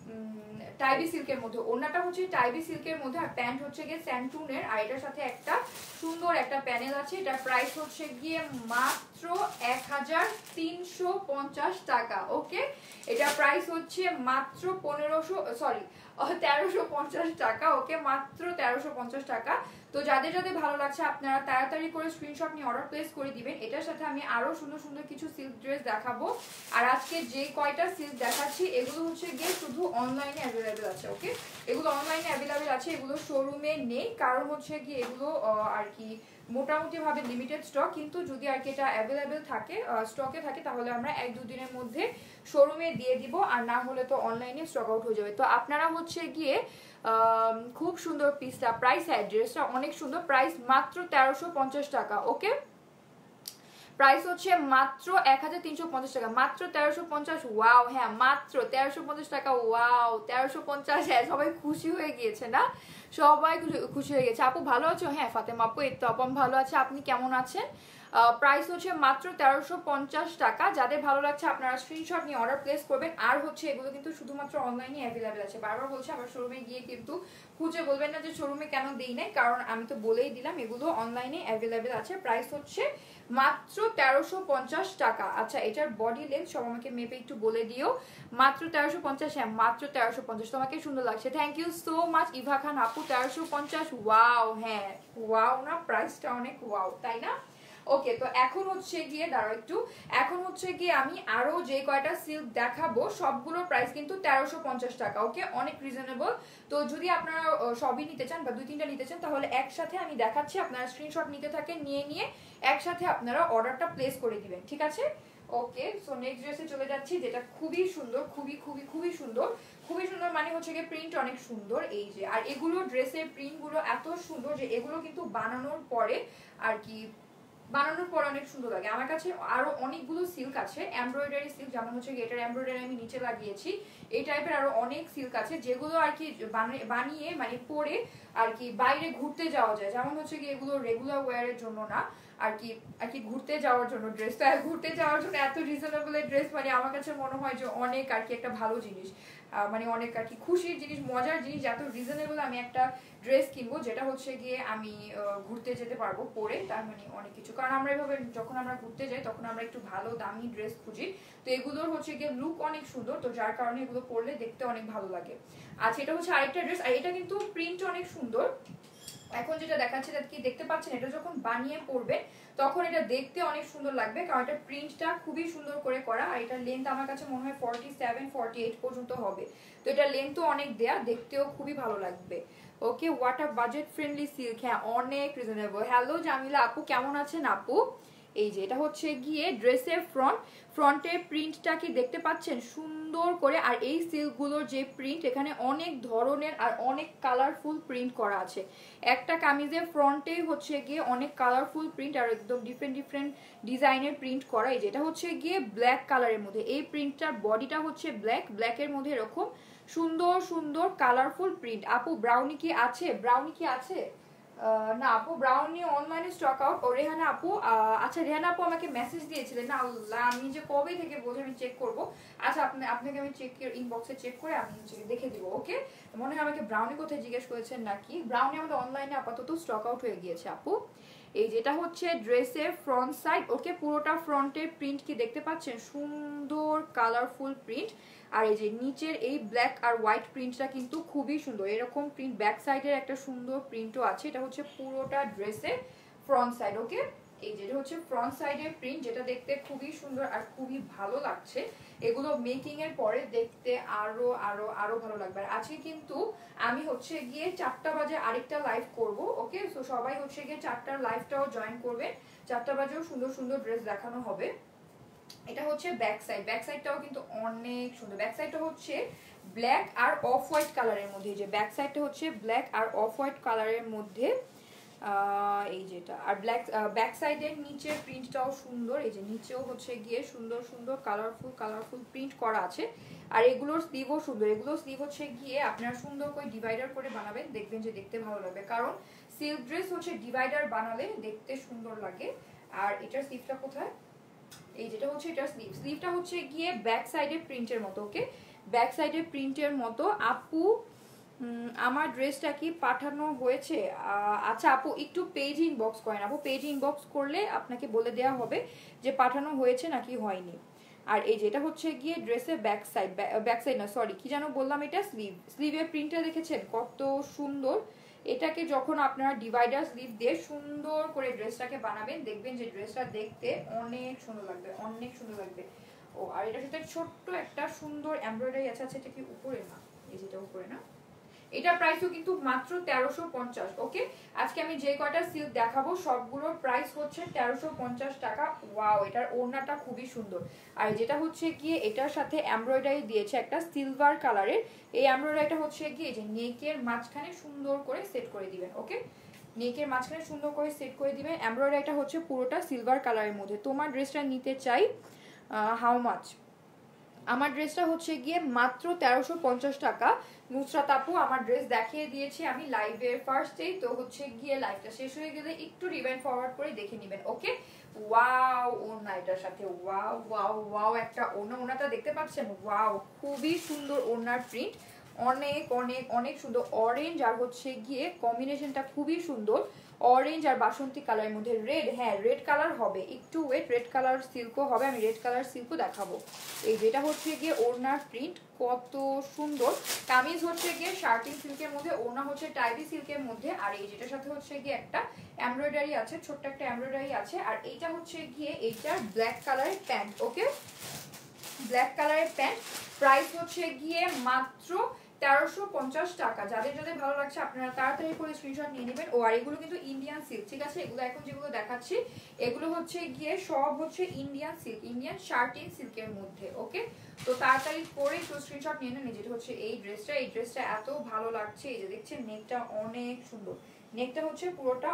টাইবি সিল্কের মধ্যে, ওড়নাটা হচ্ছে টাইবি সিল্কের মধ্যে, আর প্যান্ট হচ্ছে গিয়ে স্যান্ডটুনের, আর এটার সাথে একটা সুন্দর একটা প্যানেল আছে। এটার প্রাইস হচ্ছে গিয়ে মাত্র 1350 টাকা। ওকে, এটার প্রাইস হচ্ছে মাত্র 1500 সরি 1350 টাকা। ওকে, মাত্র 1350 টাকা। তো যাদের যাদের ভালো লাগছে আপনারা তাড়াতাড়ি করে স্ক্রিনশট নিয়ে অর্ডার প্লেস করে দিবেন। এটার সাথে আমি আরো সুন্দর সুন্দর কিছু সিল্ক ড্রেস দেখাবো। আর আজকে যে কয়টা সিল্ক দেখাচ্ছি এগুলো হচ্ছে গিয়ে শুধু অনলাইনে অ্যাভেলেবেল আছে। ওকে, এগুলো অনলাইনে অ্যাভেলেবেল আছে, এগুলো শোরুমে নেই, কারণ হচ্ছে গিয়ে এগুলো আর কি মোটামুটি ভাবে লিমিটেড স্টক। কিন্তু যদি আর কি এটা অ্যাভেলেবেল থাকে, স্টকে থাকে, তাহলে আমরা 1-2 দিনের মধ্যে শোরুমে দিয়ে দিব, আর না হলে তো অনলাইনে স্টক আউট হয়ে যাবে। তো আপনারা হচ্ছে গিয়ে খুব সুন্দর পিসটা, প্রাইস অ্যাড্রেসটা অনেক সুন্দর, প্রাইস মাত্র 1350 টাকা। ওকে, প্রাইস হচ্ছে মাত্র 1350 টাকা, মাত্র 1350। ওয়াও, হ্যাঁ মাত্র 1350 টাকা। ওয়াও, 1350। হ্যাঁ, সবাই খুশি হয়ে গিয়েছে না? সবাই খুশি হয়ে গেছে। আপু ভালো আছো? হ্যাঁ ফাতেমা আপু, এই তো আপু ভালো আছে, আপনি কেমন আছেন? প্রাইস হচ্ছে মাত্র 1350 টাকা। যাদের ভালো লাগছে আপনারা স্ক্রিনশট নিয়ে অর্ডার প্লেস করবেন। আর হচ্ছে এগুলো কিন্তু শুধুমাত্র অনলাইনে অ্যাভেলেবেল আছে। বারবার বলছি, আবার শোরুমে গিয়ে কিন্তু খুঁজে বলবেন না যে শোরুমে কেন দেই নাই, কারণ আমি তো বলেই দিলাম এগুলো অনলাইনে অ্যাভেলেবেল আছে। প্রাইস হচ্ছে মাত্র 1350 টাকা। আচ্ছা, এটার বডি লেন্থ সব আমাকে মেপে একটু বলে দিও। মাত্র 1350। হ্যাঁ মাত্র 1350। তোমাকে সুন্দর লাগছে, thank you so much Eva Khan আপু। 1350। ওয়াও, হ্যাঁ ওয়াও না, প্রাইসটা অনেক ওয়াও, তাই না? ওকে, তো এখন হচ্ছে গিয়ে দাঁড়াও একটু, এখন হচ্ছে গিয়ে আমি আরো যে কয়টা সিল্ক দেখাবো সবগুলোর প্রাইস কিন্তু 1350 টাকা। ওকে, অনেক রিজনেবল। তো যদি আপনারা সবই নিতে চান বা 2-3টা নিতে চান, তাহলে একসাথে আমি দেখাচ্ছি, আপনারা স্ক্রিনশট নিতে থাকেন, নিয়ে একসাথে আপনারা অর্ডারটা প্লেস করে দিবেন, ঠিক আছে? ওকে, সো নেক্সট ড্রেসে চলে যাচ্ছি, যেটা খুবই সুন্দর, খুবই সুন্দর, খুবই সুন্দর। মানে হচ্ছে গিয়ে প্রিন্ট অনেক সুন্দর, এই যে। আর এগুলো ড্রেসের প্রিন্ট গুলো এত সুন্দর যে এগুলো কিন্তু বানানোর পরে আর কি, বানানোর পর অনেক সুন্দর লাগে। আমার কাছে আরো অনেকগুলো সিল্ক আছে, এমব্রয়ডারি সিল্ক, যেমন হচ্ছে এটার এমব্রয়ডারি আমি নিচে লাগিয়েছি। এই টাইপের আরো অনেক সিল্ক আছে যেগুলো আর কি বানিয়ে মানে পরে আর কি বাইরে ঘুরতে যাওয়া যায়। যেমন হচ্ছে কি এগুলো রেগুলার ওয়্যারের জন্য না, আর কি ঘুরতে যাওয়ার জন্য ড্রেসটা, ঘুরতে যাওয়ার জন্য এত রিজনেবল ড্রেস, মানে আমার কাছে মনে হয় যে অনেক আর কি একটা ভালো জিনিস, মানে অনেক আর কি খুশির জিনিস, মজার জিনিস। এত রিজনেবল আমি একটা ড্রেস কিনবো যেটা হচ্ছে গিয়ে আমি ঘুরতে যেতে পারবো পরে, তার মানে অনেক কিছু। কারণ আমরা এভাবে যখন আমরা ঘুরতে যাই তখন আমরা একটু ভালো দামি ড্রেস খুঁজি, তো এগুলোর হচ্ছে গিয়ে লুক অনেক সুন্দর, তো যার কারণে এগুলো পরলে দেখতে অনেক ভালো লাগে। আচ্ছা, এটা হচ্ছে আরেকটা ড্রেস, আর এটা কিন্তু প্রিন্ট অনেক সুন্দর। এখন যেটা দেখাচ্ছে এটা কি দেখতে পাচ্ছেন, এটা যখন বানিয়ে পরবে তখন এটা দেখতে অনেক সুন্দর লাগবে, কারণ এটা প্রিন্টটা খুবই সুন্দর করে করা। আর এটার লেন্থ আমার কাছে মনে হয় 47-48 পর্যন্ত হবে, তো এটা লেন্থও অনেক দেয়া, দেখতেও খুবই ভালো লাগবে। Okay, what a budget friendly silk, হ্যাঁ অনেক রিজনেবল। হ্যালো জামিলা আপু, কেমন আছেন আপু? এই যে এটা হচ্ছে গিয়ে ড্রেসের ফ্রন্টের প্রিন্টটা কি দেখতে পাচ্ছেন সুন্দর করে। আর এই সিল্কগুলোর যে প্রিন্ট, এখানে অনেক ধরনের আর অনেক কালারফুল প্রিন্ট করা আছে। একটা কামিজের ফ্রন্টে হচ্ছে গিয়ে অনেক কালারফুল প্রিন্ট আর একদম ডিফারেন্ট ডিজাইনের প্রিন্ট করা। এই যেটা হচ্ছে গিয়ে ব্ল্যাক কালারের মধ্যে, এই প্রিন্টটার বডিটা হচ্ছে ব্ল্যাকের মধ্যে এরকম সুন্দর সুন্দর কালারফুল প্রিন্ট। আপু ব্রাউনি কি আছে? ব্রাউনি কি আছে? না আপু, ব্রাউনি অনলাইনে স্টক আউট। ও রেহানা আপু, আচ্ছা রেহানা আপু আমাকে মেসেজ দিয়েছিলেন না, আল্লাহ আমি যে কবে থেকে বলছি আমি চেক করব। আচ্ছা আপনাকে আমি ইনবক্সে চেক করে আমি দেখে দিব। ওকে, মনে হয় আমাকে ব্রাউনি কোথায় জিজ্ঞেস করেছেন নাকি। ব্রাউনি আমাদের অনলাইনে আপাতত স্টক আউট হয়ে গিয়েছে আপু। এই যেটা হচ্ছে ড্রেসের ফ্রন্ট সাইড। ওকে, পুরোটা ফ্রন্টের প্রিন্ট কি দেখতে পাচ্ছেন, সুন্দর কালারফুল প্রিন্ট। আর এই যে নিচের এই ব্ল্যাক আর হোয়াইট প্রিন্টটা কিন্তু খুবই সুন্দর, এরকম প্রিন্ট ব্যাক সাইডের একটা সুন্দর প্রিন্টও আছে। এটা হচ্ছে পুরোটা ড্রেসের ফ্রন্ট সাইড। ওকে, এই যেটা হচ্ছে ফ্রন্ট সাইডের প্রিন্ট, যেটা দেখতে খুবই সুন্দর আর খুবই ভালো লাগছে। এগুলো মেকিং এর পরে দেখতে আরো আরো আরো ভালো লাগবে। আর আজকে কিন্তু আমি হচ্ছে গিয়ে 4টা বাজে আরেকটা লাইভ করব। ওকে, তো সবাই হচ্ছে গিয়ে 4টার লাইভটাও জয়েন করবে। 4টা বাজেও সুন্দর সুন্দর ড্রেস দেখানো হবে। এটা হচ্ছে ব্যাক সাইডটাও কিন্তু অনেক সুন্দর। ব্যাক সাইডটা হচ্ছে ব্ল্যাক আর অফ হোয়াইট কালারের মধ্যে, যে ব্যাক সাইডটা হচ্ছে ব্ল্যাক আর অফ হোয়াইট কালারের মধ্যে, এই যেটা। আর ব্যাক সাইডের নিচের প্রিন্টটাও সুন্দর, এই যে নিচেও হচ্ছে গিয়ে সুন্দর সুন্দর কালারফুল প্রিন্ট করা আছে। আর এগুলোর স্লিভও সুন্দর, এগুলোর স্লিভ হচ্ছে গিয়ে আপনারা সুন্দর করে ডিভাইডার করে বানাবেন, দেখবেন যে দেখতে ভালো লাগবে, কারণ সিল্ক ড্রেস হচ্ছে ডিভাইডার বানালে দেখতে সুন্দর লাগে। আর এটার স্লিভটা কোথায়, এই যেটা হচ্ছে এটার স্লিভটা হচ্ছে গিয়ে ব্যাক সাইডের প্রিন্টের মতো। ওকে, ব্যাক সাইডের প্রিন্টের মতো। আপু আমার ড্রেসটা কি পাঠানো হয়েছে? আচ্ছা আপু একটু পেজ ইনবক্স করেন, আপু পেজ ইনবক্স করলে আপনাকে বলে দেওয়া হবে যে পাঠানো হয়েছে নাকি হয়নি। আর এই যেটা হচ্ছে গিয়ে ড্রেসের ব্যাক সাইড না সরি কি যেন বললাম, এটা স্লিভের প্রিন্টটা দেখেছেন কত সুন্দর। এটাকে যখন আপনারা ডিভাইডার স্লিভ দিয়ে সুন্দর করে ড্রেসটাকে বানাবেন, দেখবেন যে ড্রেসটা দেখতে অনেক সুন্দর লাগবে, অনেক সুন্দর লাগবে। ও আর এটার সাথে ছোট্ট একটা সুন্দর এমব্রয়ডারি আছে। আচ্ছা এটা কি উপরে না, এই যেটা উপরে না, এটার প্রাইসও কিন্তু মাত্র 1350। ওকে, আজকে আমি যে কয়টা সিল্ক দেখাবো সবগুলোর প্রাইস হচ্ছে 1350 টাকা। ওয়াও, এটার ওড়নাটা খুবই সুন্দর। আর যেটা হচ্ছে গিয়ে এটার সাথে এমব্রয়ডারি দিয়েছে একটা সিলভার কালারের। এই এমব্রয়ডারিটা হচ্ছে গিয়ে যে নেকের মাঝখানে সুন্দর করে সেট করে দিবেন। ওকে, নেকের মাঝখানে সুন্দর করে সেট করে দিবেন। এমব্রয়ডারিটা হচ্ছে পুরোটা সিলভার কালারের মধ্যে। তোমার ড্রেসটা নিতে চাই, হাউ মাচ? আমার ড্রেসটা হচ্ছে গিয়ে মাত্র 1350 টাকা। নুসরাত আপু আমার ড্রেস দেখিয়ে দিয়েছি আমি লাইভের ফার্স্টেই, তো হচ্ছে গিয়ে লাইভটা শেষ হয়ে গেলে একটু রিভাইন্ড ফরওয়ার্ড করে দেখে নেবেন। ওকে, ওয়াও ওড়না, এটার সাথে ওয়াও ওয়াও ওয়াও একটা ওড়নাটা দেখতে পাচ্ছেন, ওয়াও খুবই সুন্দর ওড়নার প্রিন্ট, অনেক অনেক অনেক সুন্দর। অরেঞ্জ আর হচ্ছে গিয়ে কম্বিনেশনটা খুবই সুন্দর, অরেঞ্জ আর বাসন্তী কালারের মধ্যে রেড। হ্যাঁ রেড কালার হবে, একটু ওয়েট, রেড কালার সিল্কও হবে, আমি রেড কালার সিল্কও দেখাবো। এই যেটা হচ্ছে গিয়ে ওড়নার প্রিন্ট কত সুন্দর। কামিজ হচ্ছে গিয়ে শার্টিং সিল্কের মধ্যে, ওড়না হচ্ছে টাইপি সিল্কের মধ্যে। আর এই যেটার সাথে হচ্ছে গিয়ে একটা এমব্রয়ডারি আছে, ছোট্ট একটা এমব্রয়ডারি আছে। আর এইটা হচ্ছে গিয়ে এইটার ব্ল্যাক কালারের প্যান্ট। ওকে, ব্ল্যাক কালারের প্যান্ট, প্রাইস হচ্ছে গিয়ে মাত্র 1350 টাকা। যাদের যাদের ভালো লাগছে আপনারা তাড়াতাড়ি করে স্ক্রিনশট নিয়ে নেবেন। ও আর এগুলো কিন্তু ইন্ডিয়ান সিল্ক, ঠিক আছে? এগুলো এখন যেগুলো দেখাচ্ছি এগুলো হচ্ছে গিয়ে সব হচ্ছে ইন্ডিয়ান সিল্ক, ইন্ডিয়ান শার্টিং সিল্কের মধ্যে। ওকে, তো তাড়াতাড়ি করে একটু স্ক্রিনশট নিয়ে নেন। যেটা হচ্ছে এই ড্রেসটা এত ভালো লাগছে। এই যে দেখছেন নেকটা অনেক সুন্দর, নেকটা হচ্ছে পুরোটা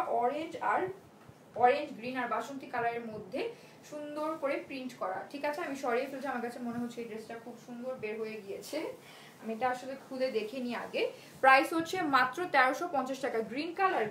অরেঞ্জ গ্রিন আর বাসন্তী কালারের মধ্যে সুন্দর করে প্রিন্ট করা। ঠিক আছে, আমি সরিয়ে ফেলছি, আমার কাছে মনে হচ্ছে এই ড্রেসটা খুব সুন্দর বের হয়ে গিয়েছে। আমি এটা আসলে খুলে দেখে নিই আগে। প্রাইস হচ্ছে মাত্র 1350 টাকা। গ্রিন কালার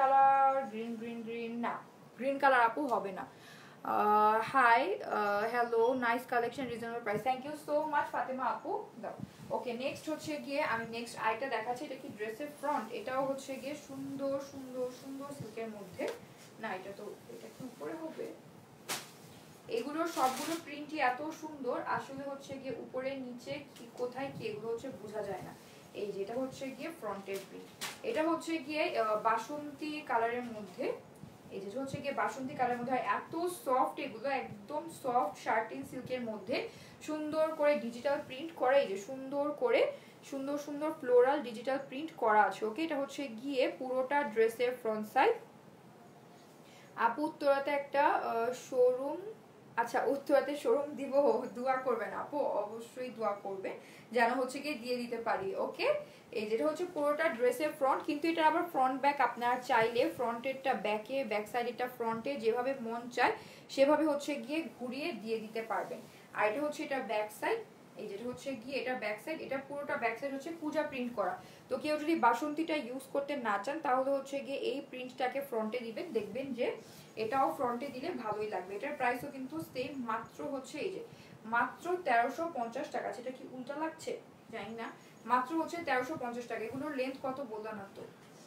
না, গ্রিন কালার আপু হবে না। Hi, hello, nice collection, reasonable price, thank you so much Fatema আপু, দাও। ওকে, নেক্সট হচ্ছে গিয়ে আমি নেক্সট আইটা দেখাচ্ছি। এটা কি ড্রেসের ফ্রন্ট, এটাও হচ্ছে গিয়ে সুন্দর সুন্দর সুন্দর সিল্কের মধ্যে। না এটা কি উপরে হবে? এগুলোর সবগুলো প্রিন্টই এত সুন্দর, আসলে হচ্ছে গিয়ে উপরে নিচে কি কোথায় কি এগুলো হচ্ছে বোঝা যায় না। এই যেটা হচ্ছে গিয়ে ফ্রন্টের প্রিন্ট, এটা হচ্ছে গিয়ে বাসন্তী কালারের মধ্যে। এই যেটা হচ্ছে গিয়ে বাসন্তী কালারের মধ্যে, এত সফট, এগুলো একদম সফট শার্টিং সিল্কের মধ্যে সুন্দর করে ডিজিটাল প্রিন্ট করা। এই যে সুন্দর করে সুন্দর সুন্দর ফ্লোরাল ডিজিটাল প্রিন্ট করা আছে। ওকে, এটা হচ্ছে গিয়ে পুরোটা ড্রেসের ফ্রন্ট সাইড। আপু উত্তরাতে একটা শোরুম, আচ্ছা উত্তরাতে শোরুম দিব, দোয়া করবেন আপু, অবশ্যই দোয়া করবে যেন হচ্ছে গিয়ে দিয়ে দিতে পারি। ওকে, এই যেটা হচ্ছে পুরোটা ড্রেসের ফ্রন্ট, কিন্তু এটা আবার ফ্রন্ট ব্যাক, আপনারা চাইলে ফ্রন্টেরটা ব্যাকে, ব্যাক সাইডেরটা ফ্রন্টে, যেভাবে মন চায় সেভাবে হচ্ছে গিয়ে ঘুরিয়ে দিয়ে দিতে পারবেন। আর এটা হচ্ছে এটা ব্যাক সাইড। এই যেটা হচ্ছে গিয়ে এটা ব্যাক সাইড, এটা পুরোটা ব্যাক সাইড হচ্ছে পূজা প্রিন্ট করা। তো কেউ যদি বাসন্তীটা ইউজ করতে না চান তাহলে হচ্ছে গিয়ে এই প্রিন্টটাকে ফ্রন্টে দিবেন, দেখবেন যে এটাও ফ্রন্টে দিলে ভালোই লাগবে। এটার প্রাইসও কিন্তু সেম, মাত্র হচ্ছে এই যে মাত্র 1350 টাকা। সেটা কি উল্টা লাগছে জানি না, মাত্র হচ্ছে 1350 টাকা। এগুলোর লেন্থ কত বললাম না তো।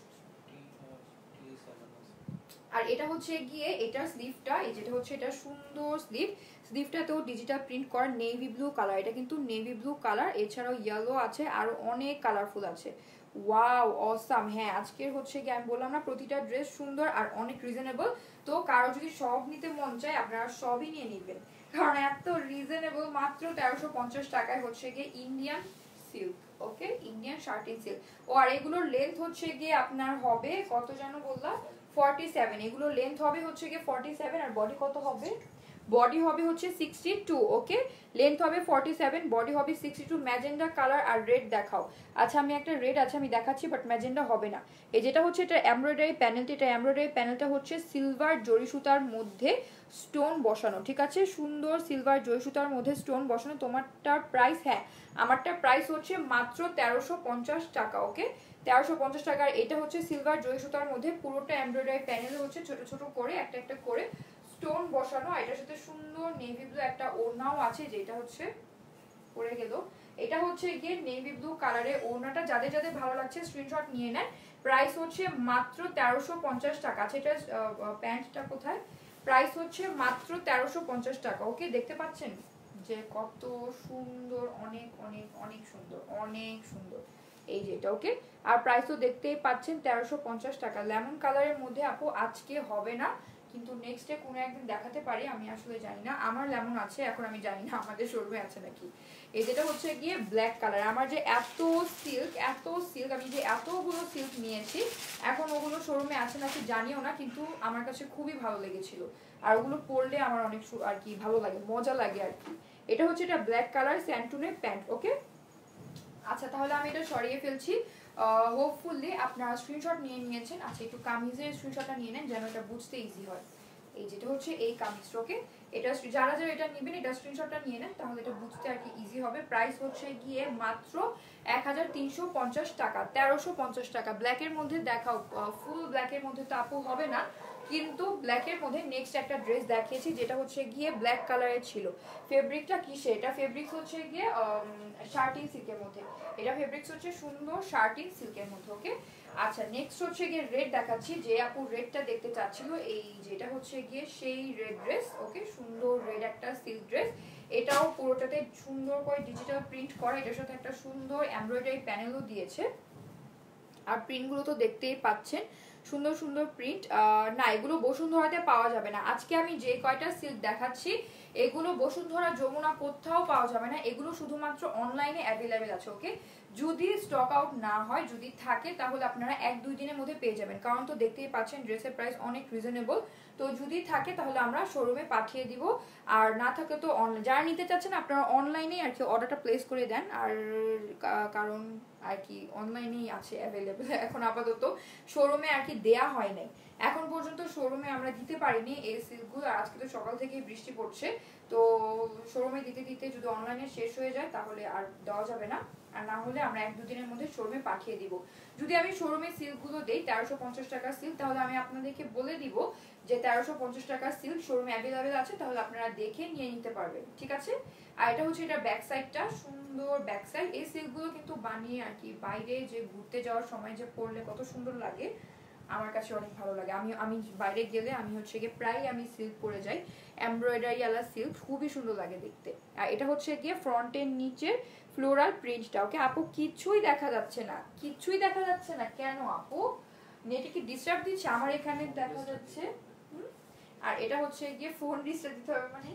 আর এটা হচ্ছে গিয়ে এটার স্লিভটা, এই যেটা হচ্ছে এটা সুন্দর স্লিভটাতেও ডিজিটাল প্রিন্ট করা নেভি ব্লু কালার। এটা কিন্তু নেভি ব্লু কালার, এছাড়াও ইয়েলো আছে, আর অনেক কালারফুল আছে। Wow awesome. হ্যাঁ আজকের হচ্ছে গিয়ে আমি বললাম না প্রতিটা ড্রেস সুন্দর আর অনেক রিজনেবল। তো কারো যদি সব নিতে মন চায় আপনারা সবই নিয়ে নেবেন, কারণ এত রিজনেবল, মাত্র 1350 টাকায় হচ্ছে গিয়ে Indian silk. Okay, Indian shirting silk. ও আর এগুলোর লেন্থ হচ্ছে গিয়ে আপনার হবে কত যেন বললাম, 47। এগুলো লেন্থ হবে হচ্ছে গিয়ে 47, আর বডি কত হবে? বডি হবে হচ্ছে 62। ওকে, লেন্থ হবে 47, বডি হবে 62। ম্যাজেন্ডা কালার আর রেড দেখাও। আচ্ছা আমি একটা রেড আছে আমি দেখাচ্ছি, বাট ম্যাজেন্ডা হবে না। এই যেটা হচ্ছে এটা এমব্রয়ডারি প্যানেলটা, এটা এমব্রয়ডারি প্যানেলটা হচ্ছে সিলভার জরি সুতার মধ্যে স্টোন বসানো। ঠিক আছে, সুন্দর সিলভার জরি সুতার মধ্যে স্টোন বসানো। তোমারটার প্রাইস, হ্যাঁ আমারটার প্রাইস হচ্ছে মাত্র 1350 টাকা। ওকে, 1350 টাকার। এটা হচ্ছে সিলভার জরি সুতার মধ্যে পুরোটা এমব্রয়ডারি প্যানেলে হচ্ছে ছোট ছোট করে একটা একটা করে স্টোন বসানো। এটার সাথে সুন্দর নেভি ব্লু একটা ওড়নাও আছে, যেটা হচ্ছে পরে গেল। এটা হচ্ছে গিয়ে নেভি ব্লু কালারে ওড়নাটা। যাদের যাদের ভালো লাগছে স্ক্রিনশট নিয়ে নেন। প্রাইস হচ্ছে মাত্র 1350 টাকা। আচ্ছা এটা প্যান্টটা কোথায়? প্রাইস হচ্ছে মাত্র 1350 টাকা। ওকে, দেখতে পাচ্ছেন যে কত সুন্দর, অনেক অনেক অনেক সুন্দর, অনেক সুন্দর। এই যে এটা ওকে। আর প্রাইস তো দেখতেই পাচ্ছেন 1350 টাকা। লেমন কালারের মধ্যে আপু আজকে হবে না, কিন্তু নেক্সট ডে কোনো একদিন দেখাতে পারি, আমি আসলে জানি না। আমার লেমন আছে, এখন আমি জানি না আমাদের শোরুমে আছে নাকি। এই যেটা হচ্ছে গিয়ে ব্ল্যাক কালার। আমার যে এত সিল্ক, আমি যে এতগুলো সিল্ক নিয়েছি, এখন ওগুলো শোরুমে আছে নাকি জানিও না, কিন্তু আমার কাছে খুবই ভালো লেগেছিল। আর ওগুলো পরলে আমার অনেক আর কি ভালো লাগে, মজা লাগে আর কি। এটা হচ্ছে এটা ব্ল্যাক কালার স্যান্টুনের প্যান্ট ওকে। আচ্ছা তাহলে আমি এটা সরিয়ে ফেলছি। হোপফুলি আপনারা স্ক্রিনশট নিয়ে নিয়েছেন। আচ্ছা একটু কামিজের স্ক্রিনশটটা নিয়ে নেন যেন এটা বুঝতে ইজি হয়। এই যেটা হচ্ছে এই কামিজটা ওকে। এটা যারা যারা এটা নেবেন এটা স্ক্রিনশটটা নিয়ে নেন, তাহলে এটা বুঝতে আর কি ইজি হবে। প্রাইস হচ্ছে গিয়ে মাত্র 1350 টাকা, 1350 টাকা। ব্ল্যাকের মধ্যে দেখাও, ফুল ব্ল্যাকের মধ্যে তো আপু হবে না, কিন্তু ব্ল্যাকের মধ্যে নেক্সট একটা ড্রেস দেখিয়েছি যেটা হচ্ছে গিয়ে ব্ল্যাক কালারের ছিল। ফেব্রিকটা কিসে? এটা ফেব্রিক্স হচ্ছে গিয়ে শার্টিং সিল্কের মধ্যে। এটা ফেব্রিক্স হচ্ছে সুন্দর শার্টিং সিল্কের মধ্যে ওকে। আচ্ছা নেক্সট হচ্ছে গিয়ে রেড দেখাচ্ছি, যে আপু রেডটা দেখতে চাচ্ছিল, এই যেটা হচ্ছে গিয়ে সেই রেড ড্রেস ওকে। সুন্দর রেড একটা সিল্ক ড্রেস। এটাও পুরোটাতে সুন্দর করে ডিজিটাল প্রিন্ট করা, এটার সাথে একটা সুন্দর এমব্রয়ডারি প্যানেলও দিয়েছে। আর প্রিন্টগুলো তো দেখতেই পাচ্ছেন, সুন্দর সুন্দর প্রিন্ট। না এগুলো বসুন্ধরাতে পাওয়া যাবে না। আজকে আমি যে কয়টা সিল্ক দেখাচ্ছি এগুলো বসুন্ধরা, যমুনা কোথাও পাওয়া যাবে না, এগুলো শুধুমাত্র অনলাইনে অ্যাভেলেবেল আছে ওকে। যদি স্টক আউট না হয়, যদি থাকে তাহলে আপনারা 1-2 দিনের মধ্যে পেয়ে যাবেন, কারণ তো দেখতেই পাচ্ছেন ড্রেসের প্রাইস অনেক রিজনেবল। তো যদি থাকে তাহলে আমরা শোরুমে পাঠিয়ে দিব, আর না থাকে তো যারা নিতে চাচ্ছেন আপনারা অনলাইনে আর কি অর্ডারটা প্লেস করে দেন। আর কারণ আর কি অনলাইনেই আছে অ্যাভেলেবেল এখন আপাতত, শোরুমে আর কি দেয়া হয় নাই এখন পর্যন্ত, শোরুমে আমরা দিতে পারিনি এই সিল্কগুলো। আর আজকে তো সকাল থেকেই বৃষ্টি পড়ছে, তো শোরুমে দিতে দিতে যদি অনলাইনে শেষ হয়ে যায় তাহলে আর দেওয়া যাবে না, আর না হলে আমরা 1-2 দিনের মধ্যে শোরুমে পাঠিয়ে দিব। যদি আমি শোরুমে সিল্কগুলো দেই 1350 টাকার সিল্ক, তাহলে আমি আপনাদেরকে বলে দিব যে 1350 টাকার সিল্ক শোরুমে অ্যাভেলেবেল আছে, তাহলে আপনারা দেখে নিয়ে নিতে পারবেন, ঠিক আছে। আর এটা হচ্ছে এটা ব্যাক সাইডটা, সুন্দর ব্যাক সাইড। এই সিল্কগুলো কিন্তু বানিয়ে আর কি বাইরে যে ঘুরতে যাওয়ার সময় যে পরলে কত সুন্দর লাগে, আমার কাছে অনেক ভালো লাগে। আমি বাইরে গেলে আমি হচ্ছে গিয়ে প্রায় আমি সিল্ক পরে যাই, এমব্রয়ডারি ওয়ালা সিল্ক, খুবই সুন্দর লাগে দেখতে। আর এটা হচ্ছে গিয়ে ফ্রন্টের নিচে ফ্লোরাল প্রিন্টটা ওকে। আপু কিছুই দেখা যাচ্ছে না, কিছুই দেখা যাচ্ছে না কেন আপু? নেটে কি ডিস্টার্ব দিচ্ছে? আমার এখানে দেখা যাচ্ছে। আর এটা হচ্ছে গিয়ে ফোন ডিস্টার্ব দিতে হবে মানে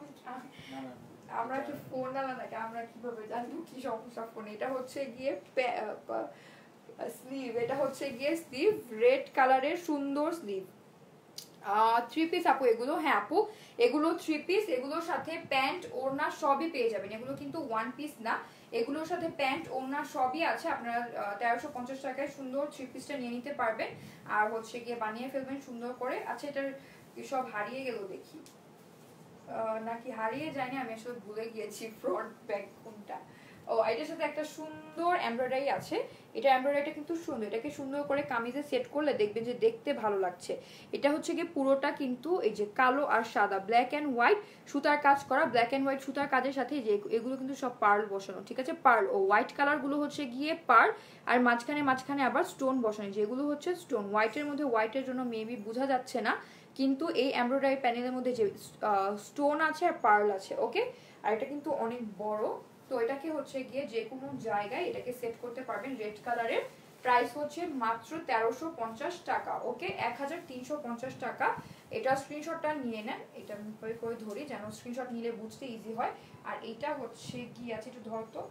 আমরা কি ফোন আলা নাকি, আমরা কিভাবে জানবো কি সমস্যা ফোনে? এটা হচ্ছে গিয়ে স্লিভ, এটা হচ্ছে গিয়ে স্লিভ, রেড কালারের সুন্দর স্লিভ। 3 পিস আপু এগুলো। হ্যাঁ আপু এগুলো 3 পিস, এগুলোর সাথে প্যান্ট ওড়না সবই পেয়ে যাবেন, এগুলো কিন্তু 1 পিস না, এগুলোর সাথে প্যান্ট ওড়না সবই আছে। আপনারা 1350 টাকায় সুন্দর 3 পিসটা নিয়ে নিতে পারবেন, আর হচ্ছে গিয়ে বানিয়ে ফেলবেন সুন্দর করে। আচ্ছা এটার সব হারিয়ে গেল দেখি, নাকি হারিয়ে যায়নি, আমি আসলে ভুলে গিয়েছি ফ্রন্ট ব্যাক কোনটা। ও এটার সাথে একটা সুন্দর এমব্রয়ডারি আছে, এটা এমব্রয়ডারিটা কিন্তু সুন্দর, এটাকে সুন্দর করে কামিজে সেট করলে দেখবেন যে দেখতে ভালো লাগছে। এটা হচ্ছে গিয়ে পুরোটা কিন্তু এই যে কালো আর সাদা, ব্ল্যাক এন্ড হোয়াইট সুতার কাজ করা, ব্ল্যাক এন্ড হোয়াইট সুতার কাজের সাথে যে এগুলো কিন্তু সব পার্ল বসানো, ঠিক আছে। পার্ল ও হোয়াইট কালার গুলো হচ্ছে গিয়ে পার্ল, আর মাঝখানে মাঝখানে আবার স্টোন বসানো, যেগুলো হচ্ছে স্টোন। হোয়াইটের মধ্যে হোয়াইটের জন্য মেবি বোঝা যাচ্ছে না, কিন্তু এই এমব্রয়ডারি প্যানেলের মধ্যে যে স্টোন আছে আর পার্ল আছে ওকে। আর এটা কিন্তু অনেক বড়, তো এটাকে হচ্ছে গিয়ে যে কোনো জায়গায় এটাকে সেট করতে পারবেন। রেড কালারের, প্রাইস হচ্ছে মাত্র 1350 টাকা ওকে, 1350 টাকা। এটা স্ক্রিনশটটা নিয়ে নেন, এটা আমি করে ধরি যেন স্ক্রিনশট নিলে বুঝতে ইজি হয়। আর এটা হচ্ছে কি আছে একটু ধর তো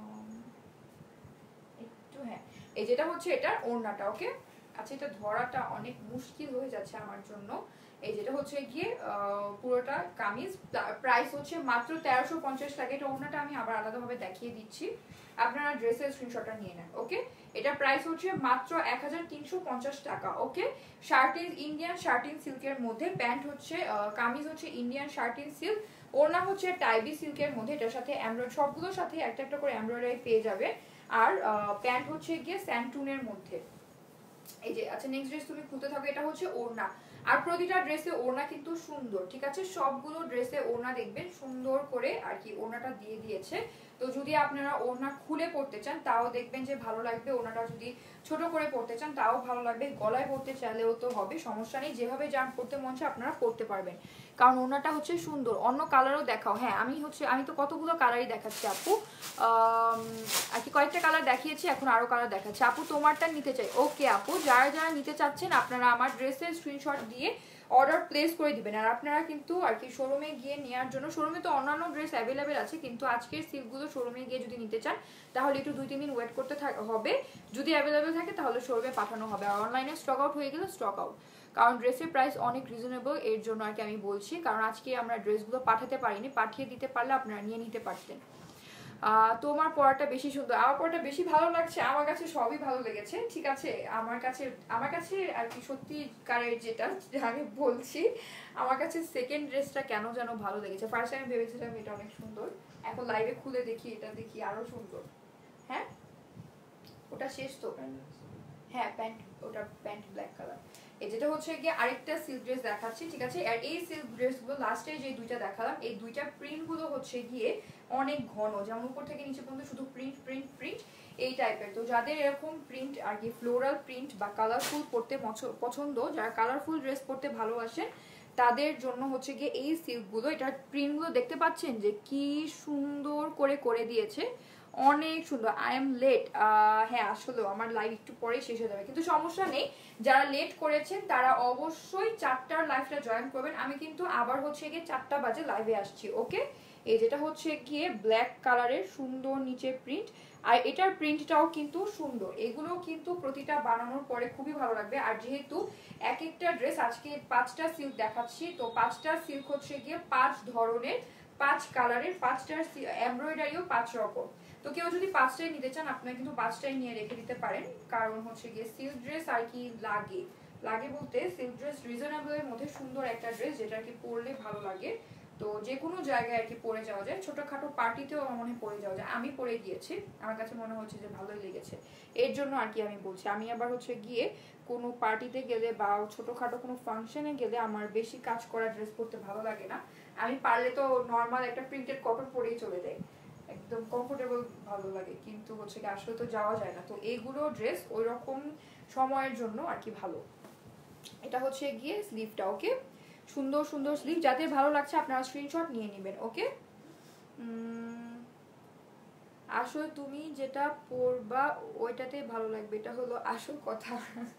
একটু, হ্যাঁ এই যেটা হচ্ছে এটার ওড়নাটা ওকে। আচ্ছা এটা ধরাটা অনেক মুশকিল হয়ে যাচ্ছে আমার জন্য। এই যেটা হচ্ছে গিয়ে পুরোটা কামিজ, প্রাইস হচ্ছে মাত্র 1350 টাকা। এটা ওড়নাটা আমি আবার আলাদাভাবে দেখিয়ে দিচ্ছি, আপনারা ড্রেসের স্ক্রিনশটটা নিয়ে নেন ওকে। এটা প্রাইস হচ্ছে মাত্র 1350 টাকা ওকে। শার্টিন, ইন্ডিয়ান শার্টিন সিল্কের মধ্যে, প্যান্ট হচ্ছে কামিজ হচ্ছে ইন্ডিয়ান শার্টিন সিল্ক, ওড়না হচ্ছে টাইবি সিল্কের মধ্যে, এটার সাথে এমব্রয়ডারি, সবগুলোর সাথে একটা একটা করে এমব্রয়ডারি পেয়ে যাবে। আর প্যান্ট হচ্ছে গিয়ে স্যান্টুনের মধ্যে। এই যে আচ্ছা নেক্সট ড্রেস তুমি খুলতে থাকো, এটা হচ্ছে ওড়না। আর প্রতিটা ড্রেসে ওড়না কিন্তু সুন্দর, ঠিক আছে, সবগুলো ড্রেসে ওড়না দেখবেন সুন্দর করে আর কি ওড়নাটা দিয়ে দিয়েছে। তো যদি আপনারা ওড়না খুলে পরতে চান তাও দেখবেন যে ভালো লাগবে, ওড়নাটা যদি ছোট করে পরতে চান তাও ভালো লাগবে, গলায় পরতে চাইলেও তো হবে, সমস্যা নেই, যেভাবে যান পরতে মন চায় আপনারা পরতে পারবেন, কারণ ওড়নাটা হচ্ছে সুন্দর। অন্য কালারও দেখাও। হ্যাঁ আমি তো কতগুলো কালারই দেখাচ্ছি আপু, আর কি কয়েকটা কালার দেখিয়েছি, এখন আরো কালার দেখাচ্ছি। আপু তোমারটা নিতে চাই। ওকে আপু, যারা যারা নিতে চাচ্ছেন আপনারা আমার ড্রেসের স্ক্রিনশট দিয়ে অর্ডার প্লেস করে দিবেন। আর আপনারা কিন্তু আর কি শোরুমে গিয়ে নেওয়ার জন্য, শোরুমে তো অন্যান্য ড্রেস অ্যাভেলেবেল আছে, কিন্তু আজকের সিল্কগুলো শোরুমে গিয়ে যদি নিতে চান তাহলে একটু 2-3 দিন ওয়েট করতে হবে, যদি অ্যাভেলেবেল থাকে তাহলে শোরুমে পাঠানো হবে, আর অনলাইনে স্টক আউট হয়ে গেলে স্টক আউট, কারণ ড্রেসের প্রাইস অনেক রিজনেবল, এর জন্য আর কি আমি বলছি, কারণ আজকে আমরা ড্রেসগুলো পাঠাতে পারিনি, পাঠিয়ে দিতে পারলে আপনারা নিয়ে নিতে পারতেন। তোমার পড়াটা বেশি সুন্দর, আমার পড়াটা বেশি ভালো লাগছে, আমার কাছে সবই ভালো লেগেছে, ঠিক আছে। আমার কাছে আর কি সত্যিকারের যেটা আমি বলছি, আমার কাছে সেকেন্ড ড্রেসটা কেন যেন ভালো লেগেছে। ফার্স্ট আমি ভেবেছিলাম এটা অনেক সুন্দর, এখন লাইভে খুলে দেখি, এটা দেখি আরো সুন্দর। হ্যাঁ ওটা শেষ তো, হ্যাঁ প্যান্ট, ওটা প্যান্ট ব্ল্যাক কালার। এই যেটা হচ্ছে গিয়ে আরেকটা সিল্ক ড্রেস দেখাচ্ছি, ঠিক আছে। আর এই সিল্ক ড্রেসগুলো লাস্টে যে দুইটা দেখালাম, এই দুইটা প্রিন্টগুলো হচ্ছে গিয়ে অনেক ঘন, যেমন উপর থেকে নিচে পর্যন্ত শুধু প্রিন্ট প্রিন্ট প্রিন্ট এই টাইপের। তো যাদের এরকম প্রিন্ট আর কি ফ্লোরাল প্রিন্ট বা কালারফুল পড়তে পছন্দ, যারা কালারফুল ড্রেস পরতে ভালোবাসেন তাদের জন্য হচ্ছে গিয়ে এই সিল্কগুলো। এটার প্রিন্টগুলো দেখতে পাচ্ছেন যে কি সুন্দর করে করে দিয়েছে, অনেক সুন্দর। আই এম লেট, হ্যাঁ আসলে আমার লাইভ একটু পরে শেষ হয়ে যাবে, কিন্তু সমস্যা নেই, যারা লেট করেছেন তারা অবশ্যই 4টার লাইভটা জয়েন করবেন। আমি কিন্তু আবার হচ্ছে গিয়ে 4টা বাজে লাইভে আসছি, ওকে। এই যেটা হচ্ছে গিয়ে ব্ল্যাক কালারের সুন্দর নিচে প্রিন্ট, আর এটার প্রিন্টটাও কিন্তু সুন্দর, এগুলো কিন্তু প্রতিটা বানানোর পরে খুবই ভালো লাগবে। আর যেহেতু এক একটা ড্রেস আজকে 5টা সিল্ক দেখাচ্ছি, তো 5টা সিল্ক হচ্ছে গিয়ে 5 ধরনের, 5 কালারের, 5টার এমব্রয়ডারিও 5 রকম। তো কেউ যদি 5টাই নিতে চান আপনারা কিন্তু 5টাই নিয়ে রেখে দিতে পারেন, কারণ হচ্ছে গিয়ে সিল্ক ড্রেস আর কি লাগে বলতে সিল্ক ড্রেস রিজনেবলের মধ্যে সুন্দর একটা ড্রেস, যেটা আর কি পরলে ভালো লাগে, তো যে কোনো জায়গায় আর কি পরে যাওয়া যায়, ছোটখাটো পার্টিতেও আমার মনে হয় পরে যাওয়া যায়। আমি পরে গিয়েছি, আমার কাছে মনে হচ্ছে যে ভালোই লেগেছে, এর জন্য আর কি আমি বলছি। আমি আবার হচ্ছে গিয়ে কোনো পার্টিতে গেলে বা ছোটখাটো কোনো ফাংশনে গেলে আমার বেশি কাজ করা ড্রেস পরতে ভালো লাগে না, আমি পারলে তো নর্মাল একটা প্রিন্টেড কটন পরেই চলে যাই, একদম কমফোর্টেবল ভালো লাগে, কিন্তু হচ্ছে কি আসলে তো যাওয়া যায় না, তো এইগুলো ড্রেস ওই রকম সময়ের জন্য আর কি ভালো। এটা হচ্ছে গিয়ে স্লিভটা, ওকে, সুন্দর সুন্দর স্লিভ, যাদের ভালো লাগছে আপনারা স্ক্রিনশট নিয়ে নেবেন, ওকে। আসলে তুমি যেটা পরবা ওইটাতে ভালো লাগবে, এটা হলো আসল কথা।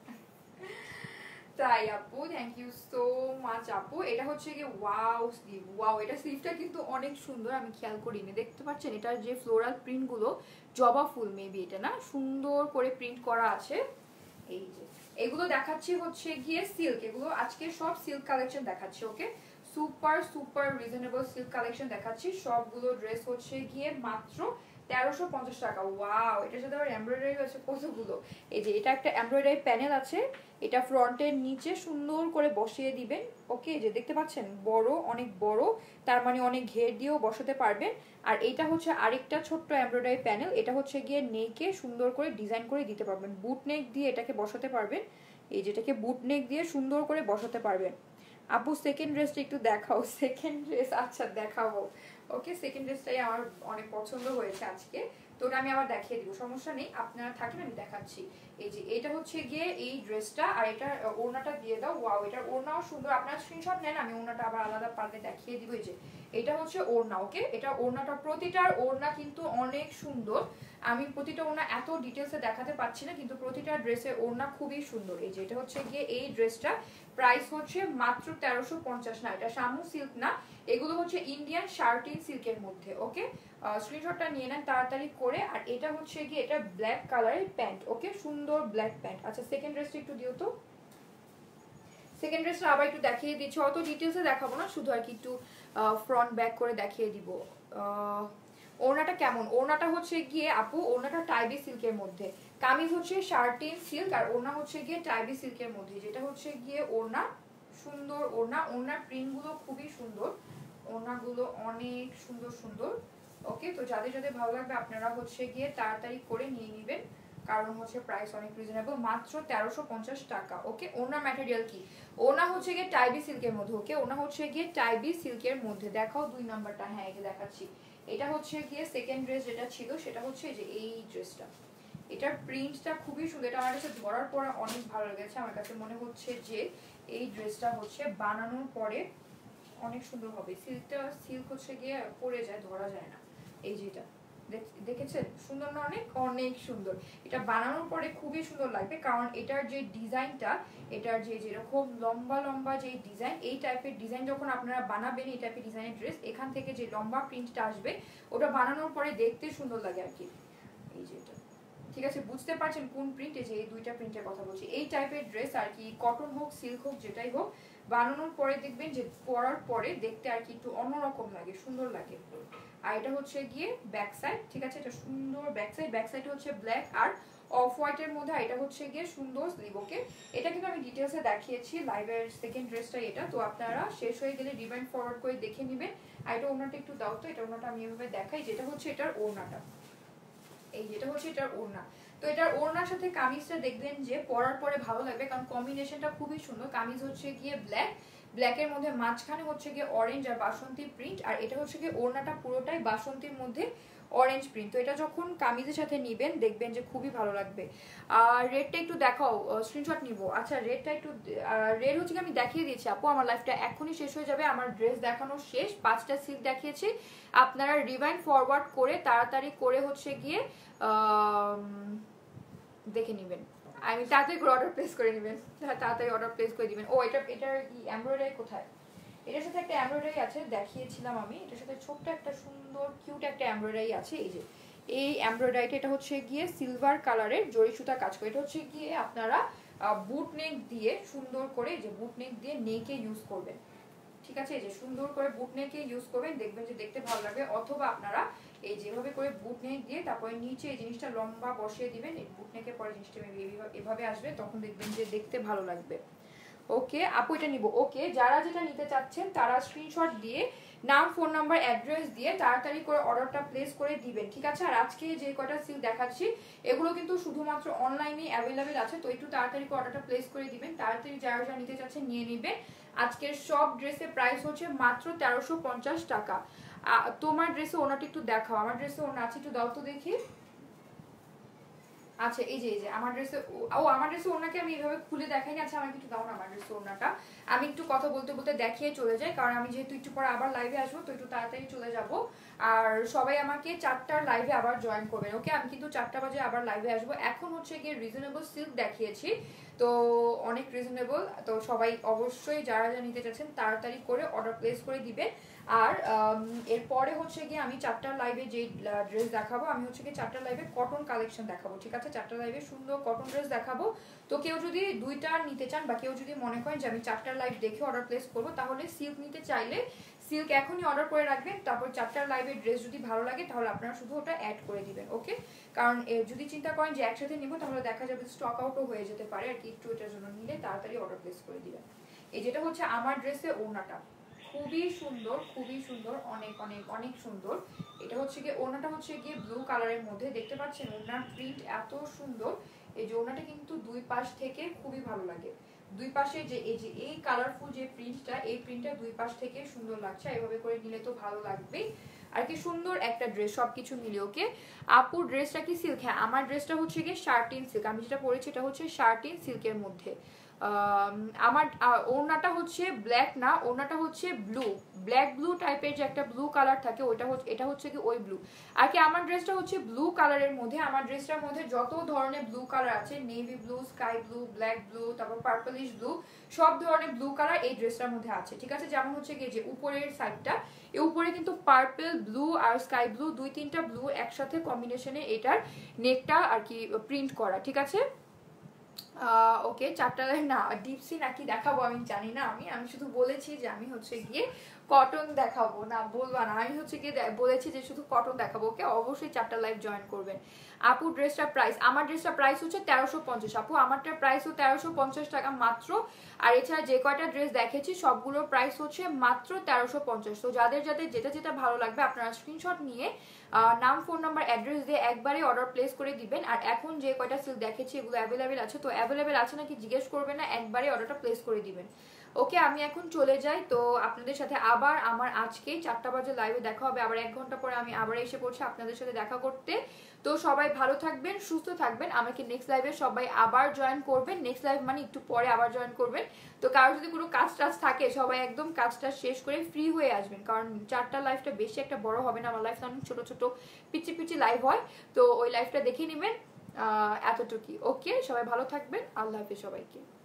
তাই আপু, থ্যাংক ইউ সো মাচ আপু। এটা হচ্ছে গিয়ে ওয়াও স্লিভ, ওয়াও, এটা স্লিভটা কিন্তু অনেক সুন্দর, আমি খেয়াল করিনি, দেখতে পাচ্ছেন এটার যে ফ্লোরাল প্রিন্ট গুলো, জবা ফুল মেবি এটা না, সুন্দর করে প্রিন্ট করা আছে। এই যে এগুলো দেখাচ্ছি হচ্ছে গিয়ে সিল্ক, এগুলো আজকে সব সিল্ক কালেকশন দেখাচ্ছি, okay. Super super reasonable silk collection দেখাচ্ছি, সবগুলো ড্রেস হচ্ছে গিয়ে মাত্র 1350 টাকা। ওয়াও, এটার সাথে আবার এমব্রয়ডারি আছে কতগুলো। এই যে এটা একটা এমব্রয়ডারি প্যানেল আছে, এটা ফ্রন্টের নিচে সুন্দর করে বসিয়ে দিবেন, ওকে। যে দেখতে পাচ্ছেন বড়, অনেক বড়, তার মানে অনেক ঘের দিয়েও বসাতে পারবেন। আর এটা হচ্ছে আরেকটা ছোট্ট এমব্রয়ডারি প্যানেল, এটা হচ্ছে গিয়ে নেকে সুন্দর করে ডিজাইন করে দিতে পারবেন, বুট নেক দিয়ে এটাকে বসাতে পারবেন, এই যেটাকে বুট নেক দিয়ে সুন্দর করে বসাতে পারবেন। আপু সেকেন্ড ড্রেসটা একটু দেখাও। সেকেন্ড ড্রেস, আচ্ছা দেখাবো, ওকে। সেকেন্ড ড্রেসটাই আমার অনেক পছন্দ হয়েছে আজকে, তো ওটা আমি আবার দেখিয়ে দিব, সমস্যা নেই, আপনারা থাকেন আমি দেখাচ্ছি। এই যে এটা হচ্ছে গিয়ে এই ড্রেসটা, আর এটা ওড়নাটা দিয়ে দাও। ওয়াও, এটার ওড়নাও সুন্দর, আপনারা স্ক্রিনশট নেন, আমি ওড়নাটা আবার আলাদা পারলে দেখিয়ে দিব। এই যে এটা হচ্ছে ওড়না, ওকে। এটা ওড়নাটা, প্রতিটার ওড়না কিন্তু অনেক সুন্দর, আমি প্রতিটা ওড়না এত ডিটেলসে দেখাতে পারছি না, কিন্তু প্রতিটা ড্রেসের ওড়না খুবই সুন্দর। এই যে এটা হচ্ছে গিয়ে এই ড্রেসটা, প্রাইস হচ্ছে মাত্র 1350 না, এটা শামু সিল্ক না, এগুলো হচ্ছে ইন্ডিয়ান শার্টিন সিল্কের মধ্যে, ওকে। স্ক্রিনশটটা নিয়ে নেন তাড়াতাড়ি করে। আর এটা হচ্ছে গিয়ে এটা ব্ল্যাক কালারের প্যান্ট, ওকে, সুন্দর ব্ল্যাক প্যান্ট। আচ্ছা সেকেন্ড ড্রেসটা একটু দিও তো, সেকেন্ড ড্রেসটা আবার একটু দেখিয়ে দিচ্ছি, অত ডিটেলসে দেখাবো না, শুধু আর কি একটু ফ্রন্ট ব্যাক করে দেখিয়ে দিব। ওড়নাটা কেমন, ওড়নাটা হচ্ছে গিয়ে আপু, ওড়নাটা টাইবি সিল্কের মধ্যে, কামিজ হচ্ছে শার্টিন সিল্ক, আর ওড়না হচ্ছে গিয়ে টাইবি সিল্কের মধ্যে, যেটা হচ্ছে গিয়ে ওড়না, সুন্দর ওড়না, ওড়নার প্রিন্টগুলো খুবই সুন্দর, ওড়নাগুলো অনেক সুন্দর সুন্দর, ওকে। তো যাদের যাদের ভালো লাগবে আপনারা হচ্ছে গিয়ে তাড়াতাড়ি করে নিয়ে নেবেন, কারণ হচ্ছে প্রাইস অনেক রিজনেবল, মাত্র 1350 টাকা। ওকে, ওনা ম্যাটেরিয়াল কি, ওনা হচ্ছে গিয়ে টাইবি সিল্কের মধ্যে। ওকে, ওনা হচ্ছে গিয়ে টাইবি সিল্কের মধ্যে। দেখাও 2 নাম্বারটা। হ্যাঁ, এই যে দেখাচ্ছি। এটা হচ্ছে গিয়ে সেকেন্ড ড্রেস যেটা ছিল সেটা হচ্ছে যে এই ড্রেসটা। এটার প্রিন্টটা খুবই সুন্দর, এটা আমার কাছে ধরার পরে অনেক ভালো লেগেছে। আমার কাছে মনে হচ্ছে যে এই ড্রেসটা হচ্ছে বানানোর পরে অনেক সুন্দর হবে। সিল্ক হচ্ছে গিয়ে পরে যায়, ধরা যায় না। এই যেটা দেখেছেন, সুন্দর না? অনেক অনেক সুন্দর। এটা বানানোর পরে খুবই সুন্দর লাগবে, কারণ এটার যে ডিজাইনটা, এটার যে যেরকম লম্বা লম্বা যে ডিজাইন, এই টাইপের ডিজাইন যখন আপনারা বানাবেন, এই টাইপের ডিজাইনের ড্রেস, এখান থেকে যে লম্বা প্রিন্টটা আসবে ওটা বানানোর পরে দেখতে সুন্দর লাগে আর কি। এই যে এটা, ঠিক আছে, বুঝতে পারছেন কোন প্রিন্ট? এই যে এই দুইটা প্রিন্টের কথা বলছি। এই টাইপের ড্রেস আর কি, কটন হোক সিল্ক হোক যেটাই হোক, বানানোর পরে দেখবেন যে পরার পরে দেখতে আর কি একটু অন্যরকম লাগে, সুন্দর লাগে। আর এটা হচ্ছে গিয়ে ব্যাক সাইড, ঠিক আছে, এটা সুন্দর ব্যাক সাইড। ব্যাক সাইড হচ্ছে ব্ল্যাক আর অফ হোয়াইটের মধ্যে। এটা হচ্ছে গিয়ে সুন্দর স্লিভ। ওকে, এটা কিন্তু আমি ডিটেলসে দেখিয়েছি লাইভের সেকেন্ড ড্রেসটা এটা, তো আপনারা শেষ হয়ে গেলে রিভাইন্ড ফরওয়ার্ড করে দেখে নেবেন। আর এটা ওড়নাটা একটু দাও তো, এটা ওড়নাটা আমি এভাবে দেখাই, যেটা হচ্ছে এটার ওড়নাটা। এই যেটা হচ্ছে এটার ওড়না। তো এটার ওড়নার সাথে কামিজটা দেখবেন যে পরার পরে ভালো লাগবে, কারণ কম্বিনেশনটা খুবই সুন্দর। কামিজ হচ্ছে গিয়ে ব্ল্যাকের মধ্যে মাঝখানে হচ্ছে গিয়ে অরেঞ্জ আর বাসন্তী প্রিন্ট, আর এটা হচ্ছে গিয়ে ওড়নাটা পুরোটাই বাসন্তীর মধ্যে অরেঞ্জ প্রিন্ট। তো এটা যখন কামিজের সাথে নিবেন দেখবেন যে খুবই ভালো লাগবে। আর রেডটা একটু দেখাও, স্ক্রিনশট নিব। আচ্ছা, রেডটা একটু, রেড হচ্ছে আমি দেখিয়ে দিয়েছি আপু, আমার লাইফটা এখনই শেষ হয়ে যাবে। আমার ড্রেস দেখানো শেষ, 5টা সিল্ক দেখিয়েছি। আপনারা রিভাইন্ড ফরওয়ার্ড করে তাড়াতাড়ি করে হচ্ছে গিয়ে দেখে নেবেন। আমি তাড়াতাড়ি করে অর্ডার প্লেস করে নেবেন, তাড়াতাড়ি অর্ডার প্লেস করে দিবেন। ও এটার কি এমব্রয়ডারি কোথায়? এটার সাথে একটা এমব্রয়ডারি আছে, দেখিয়েছিলাম আমি। এটার সাথে ছোট্ট একটা সুন্দর কিউট একটা এমব্রয়ডারি আছে। এই যে এই এমব্রয়ডারিটা, এটা হচ্ছে গিয়ে সিলভার কালারের জরি সুতা কাজ করে। এটা হচ্ছে গিয়ে আপনারা বুট নেক দিয়ে সুন্দর করে, যে বুট নেক দিয়ে নেকে ইউজ করবেন, ঠিক আছে। এই যে সুন্দর করে বুট নেকে ইউজ করবেন, দেখবেন যে দেখতে ভালো লাগবে। অথবা আপনারা এই যেভাবে করে বুট নেক দিয়ে তারপরে নিচে এই জিনিসটা লম্বা বসিয়ে দিবেন, এই বুট নেকের পরে জিনিসটা এভাবে আসবে, তখন দেখবেন যে দেখতে ভালো লাগবে। ওকে আপু, এটা নিব। ওকে, যারা যেটা নিতে চাচ্ছেন তারা স্ক্রিনশট দিয়ে নাম, ফোন নাম্বার, অ্যাড্রেস দিয়ে তাড়াতাড়ি করে অর্ডারটা প্লেস করে দিবেন, ঠিক আছে। আর আজকে যে কয়টা সিল দেখাচ্ছি এগুলো কিন্তু শুধুমাত্র অনলাইনে অ্যাভেলেবেল আছে, তো একটু তাড়াতাড়ি করে অর্ডারটা প্লেস করে দিবেন। তাড়াতাড়ি যারা যারা নিতে চাচ্ছেন নিয়ে নেবেন। আজকের সব ড্রেসের প্রাইস হচ্ছে মাত্র 1350 টাকা। তোমার ড্রেসে ওনাটা একটু দেখাও। আমার ড্রেসে ওনা আছে, একটু দাও তো দেখি। আচ্ছা, এই যে আমার ড্রেসে, আমার ড্রেসে ওনাকে আমি এইভাবে খুলে দেখাইনি। আচ্ছা, আমাকে একটু দাও না আমার ড্রেসে ওনাটা। আমি একটু কথা বলতে বলতে দেখিয়ে চলে যাই, কারণ আমি যেহেতু একটু পরে আবার লাইভে আসবো, তো একটু তাড়াতাড়ি চলে যাব। আর সবাই আমাকে 4টার লাইভে আবার জয়েন করবেন। ওকে, আমি কিন্তু 4টা বাজে আবার লাইভে আসবো। এখন হচ্ছে গিয়ে রিজনেবল সিল্ক দেখিয়েছি, তো অনেক রিজনেবল। তো সবাই অবশ্যই যারা যা নিতে চাচ্ছেন তাড়াতাড়ি করে অর্ডার প্লেস করে দিবেন। আর এরপরে হচ্ছে গিয়ে আমি 4টার লাইভে যে ড্রেস দেখাবো, আমি হচ্ছে গিয়ে 4টার লাইভে কটন কালেকশন দেখাবো, ঠিক আছে। 4টার লাইভে সুন্দর কটন ড্রেস দেখাবো। তো কেউ যদি 2টা নিতে চান বা কেউ যদি মনে করেন যে আমি 4টার লাইভ দেখে অর্ডার প্লেস করবো, তাহলে সিল্ক নিতে চাইলে সিল্ক এখনই অর্ডার করে রাখবেন। তারপর 4টার লাইভের ড্রেস যদি ভালো লাগে তাহলে আপনারা শুধু ওটা অ্যাড করে দিবেন। ওকে, কারণ যদি চিন্তা করেন যে একসাথে নিব তাহলে দেখা যাবে স্টক আউটও হয়ে যেতে পারে আর কি। একটু এটার জন্য নিলে তাড়াতাড়ি অর্ডার প্লেস করে দিবেন। এই যেটা হচ্ছে আমার ড্রেসে ওড়নাটা, খুবই সুন্দর, খুবই সুন্দর, অনেক অনেক অনেক সুন্দর। এটা হচ্ছে গিয়ে ওড়নাটা হচ্ছে গিয়ে ব্লু কালারের মধ্যে, দেখতে পাচ্ছেন ওড়নার প্রিন্ট এত সুন্দর। এই যে ওড়নাটা কিন্তু দুই পাশ থেকে খুবই ভালো লাগে। দুই পাশে যে এই কালারফুল যে প্রিন্টটা, এই প্রিন্টটা দুই পাশ থেকে সুন্দর লাগছে। এভাবে করে নিলে তো ভালো লাগবেই আর কি। সুন্দর একটা ড্রেস সবকিছু মিলে। ওকে আপুর ড্রেসটা কি সিল্ক? হ্যাঁ, আমার ড্রেসটা হচ্ছে গিয়ে শার্টিন সিল্ক। আমি যেটা পরেছি এটা হচ্ছে শার্টিন সিল্কের মধ্যে। আমার ওড়নাটা হচ্ছে ব্ল্যাক না, ওড়নাটা হচ্ছে ব্লু, ব্ল্যাক ব্লু টাইপের যে একটা ব্লু কালার থাকে ওইটা হচ্ছে, এটা হচ্ছে কি ওই ব্লু আর কি। আমার ড্রেসটা হচ্ছে ব্লু কালারের মধ্যে। আমার ড্রেসটার মধ্যে যত ধরনের ব্লু কালার আছে, navy blue, sky blue, black blue, তারপর পার্পলিশ ব্লু, সব ধরনের ব্লু কালার এই ড্রেসটার মধ্যে আছে, ঠিক আছে। যেমন হচ্ছে কি যে উপরের সাইডটা, এই উপরে কিন্তু পার্পল ব্লু আর স্কাই ব্লু, 2-3টা ব্লু একসাথে কম্বিনেশনে এটার নেকটা আর কি প্রিন্ট করা, ঠিক আছে। ওকে, 4টা না ডিপসি নাকি দেখাবো আমি জানি না। আমি শুধু বলেছি যে আমি হচ্ছে গিয়ে কটন দেখাবো না, বলবা না। আমি হচ্ছে কি বলেছি যে শুধু কটন দেখাবো। ওকে, অবশ্যই 4টা লাইভ জয়েন করবেন। আপু ড্রেসটার প্রাইস, আমার ড্রেসটার প্রাইস হচ্ছে 1350। আপু আমারটার প্রাইসও 1350 টাকা মাত্র। আর এছাড়া যে কয়টা ড্রেস দেখেছি সবগুলোর প্রাইস হচ্ছে মাত্র 1350। তো যাদের যাদের যেটা যেটা ভালো লাগবে আপনারা স্ক্রিনশট নিয়ে নাম, ফোন নাম্বার, অ্যাড্রেস দিয়ে একবারে অর্ডার প্লেস করে দিবেন। আর এখন যে কয়টা সিল্ক দেখেছি এগুলো অ্যাভেলেবেল আছে, তো অ্যাভেলেবেল আছে নাকি জিজ্ঞেস করবেন না, একবারে অর্ডারটা প্লেস করে দিবেন। ওকে, আমি এখন চলে যাই। তো আপনাদের সাথে আবার আমার আজকে 4টা বাজে লাইভে দেখা হবে। আবার 1 ঘন্টা পরে আমি আবার এসে পড়ছি আপনাদের সাথে দেখা করতে। তো সবাই ভালো থাকবেন, সুস্থ থাকবেন। আমাকে নেক্সট লাইভে সবাই আবার জয়েন করবেন। নেক্সট লাইভ মানে একটু পরে আবার জয়েন করবেন। তো কারোর যদি কোনো কাজ টাজ থাকে সবাই একদম কাজটা শেষ করে ফ্রি হয়ে আসবেন, কারণ 4টা লাইভটা বেশি একটা বড় হবে না। আমার লাইফটা অনেক ছোট ছোট পিচি পিচি লাইভ হয়, তো ওই লাইভটা দেখে নেবেন। এতটুকুই। ওকে, সবাই ভালো থাকবেন। আল্লাহ হাফেজ সবাইকে।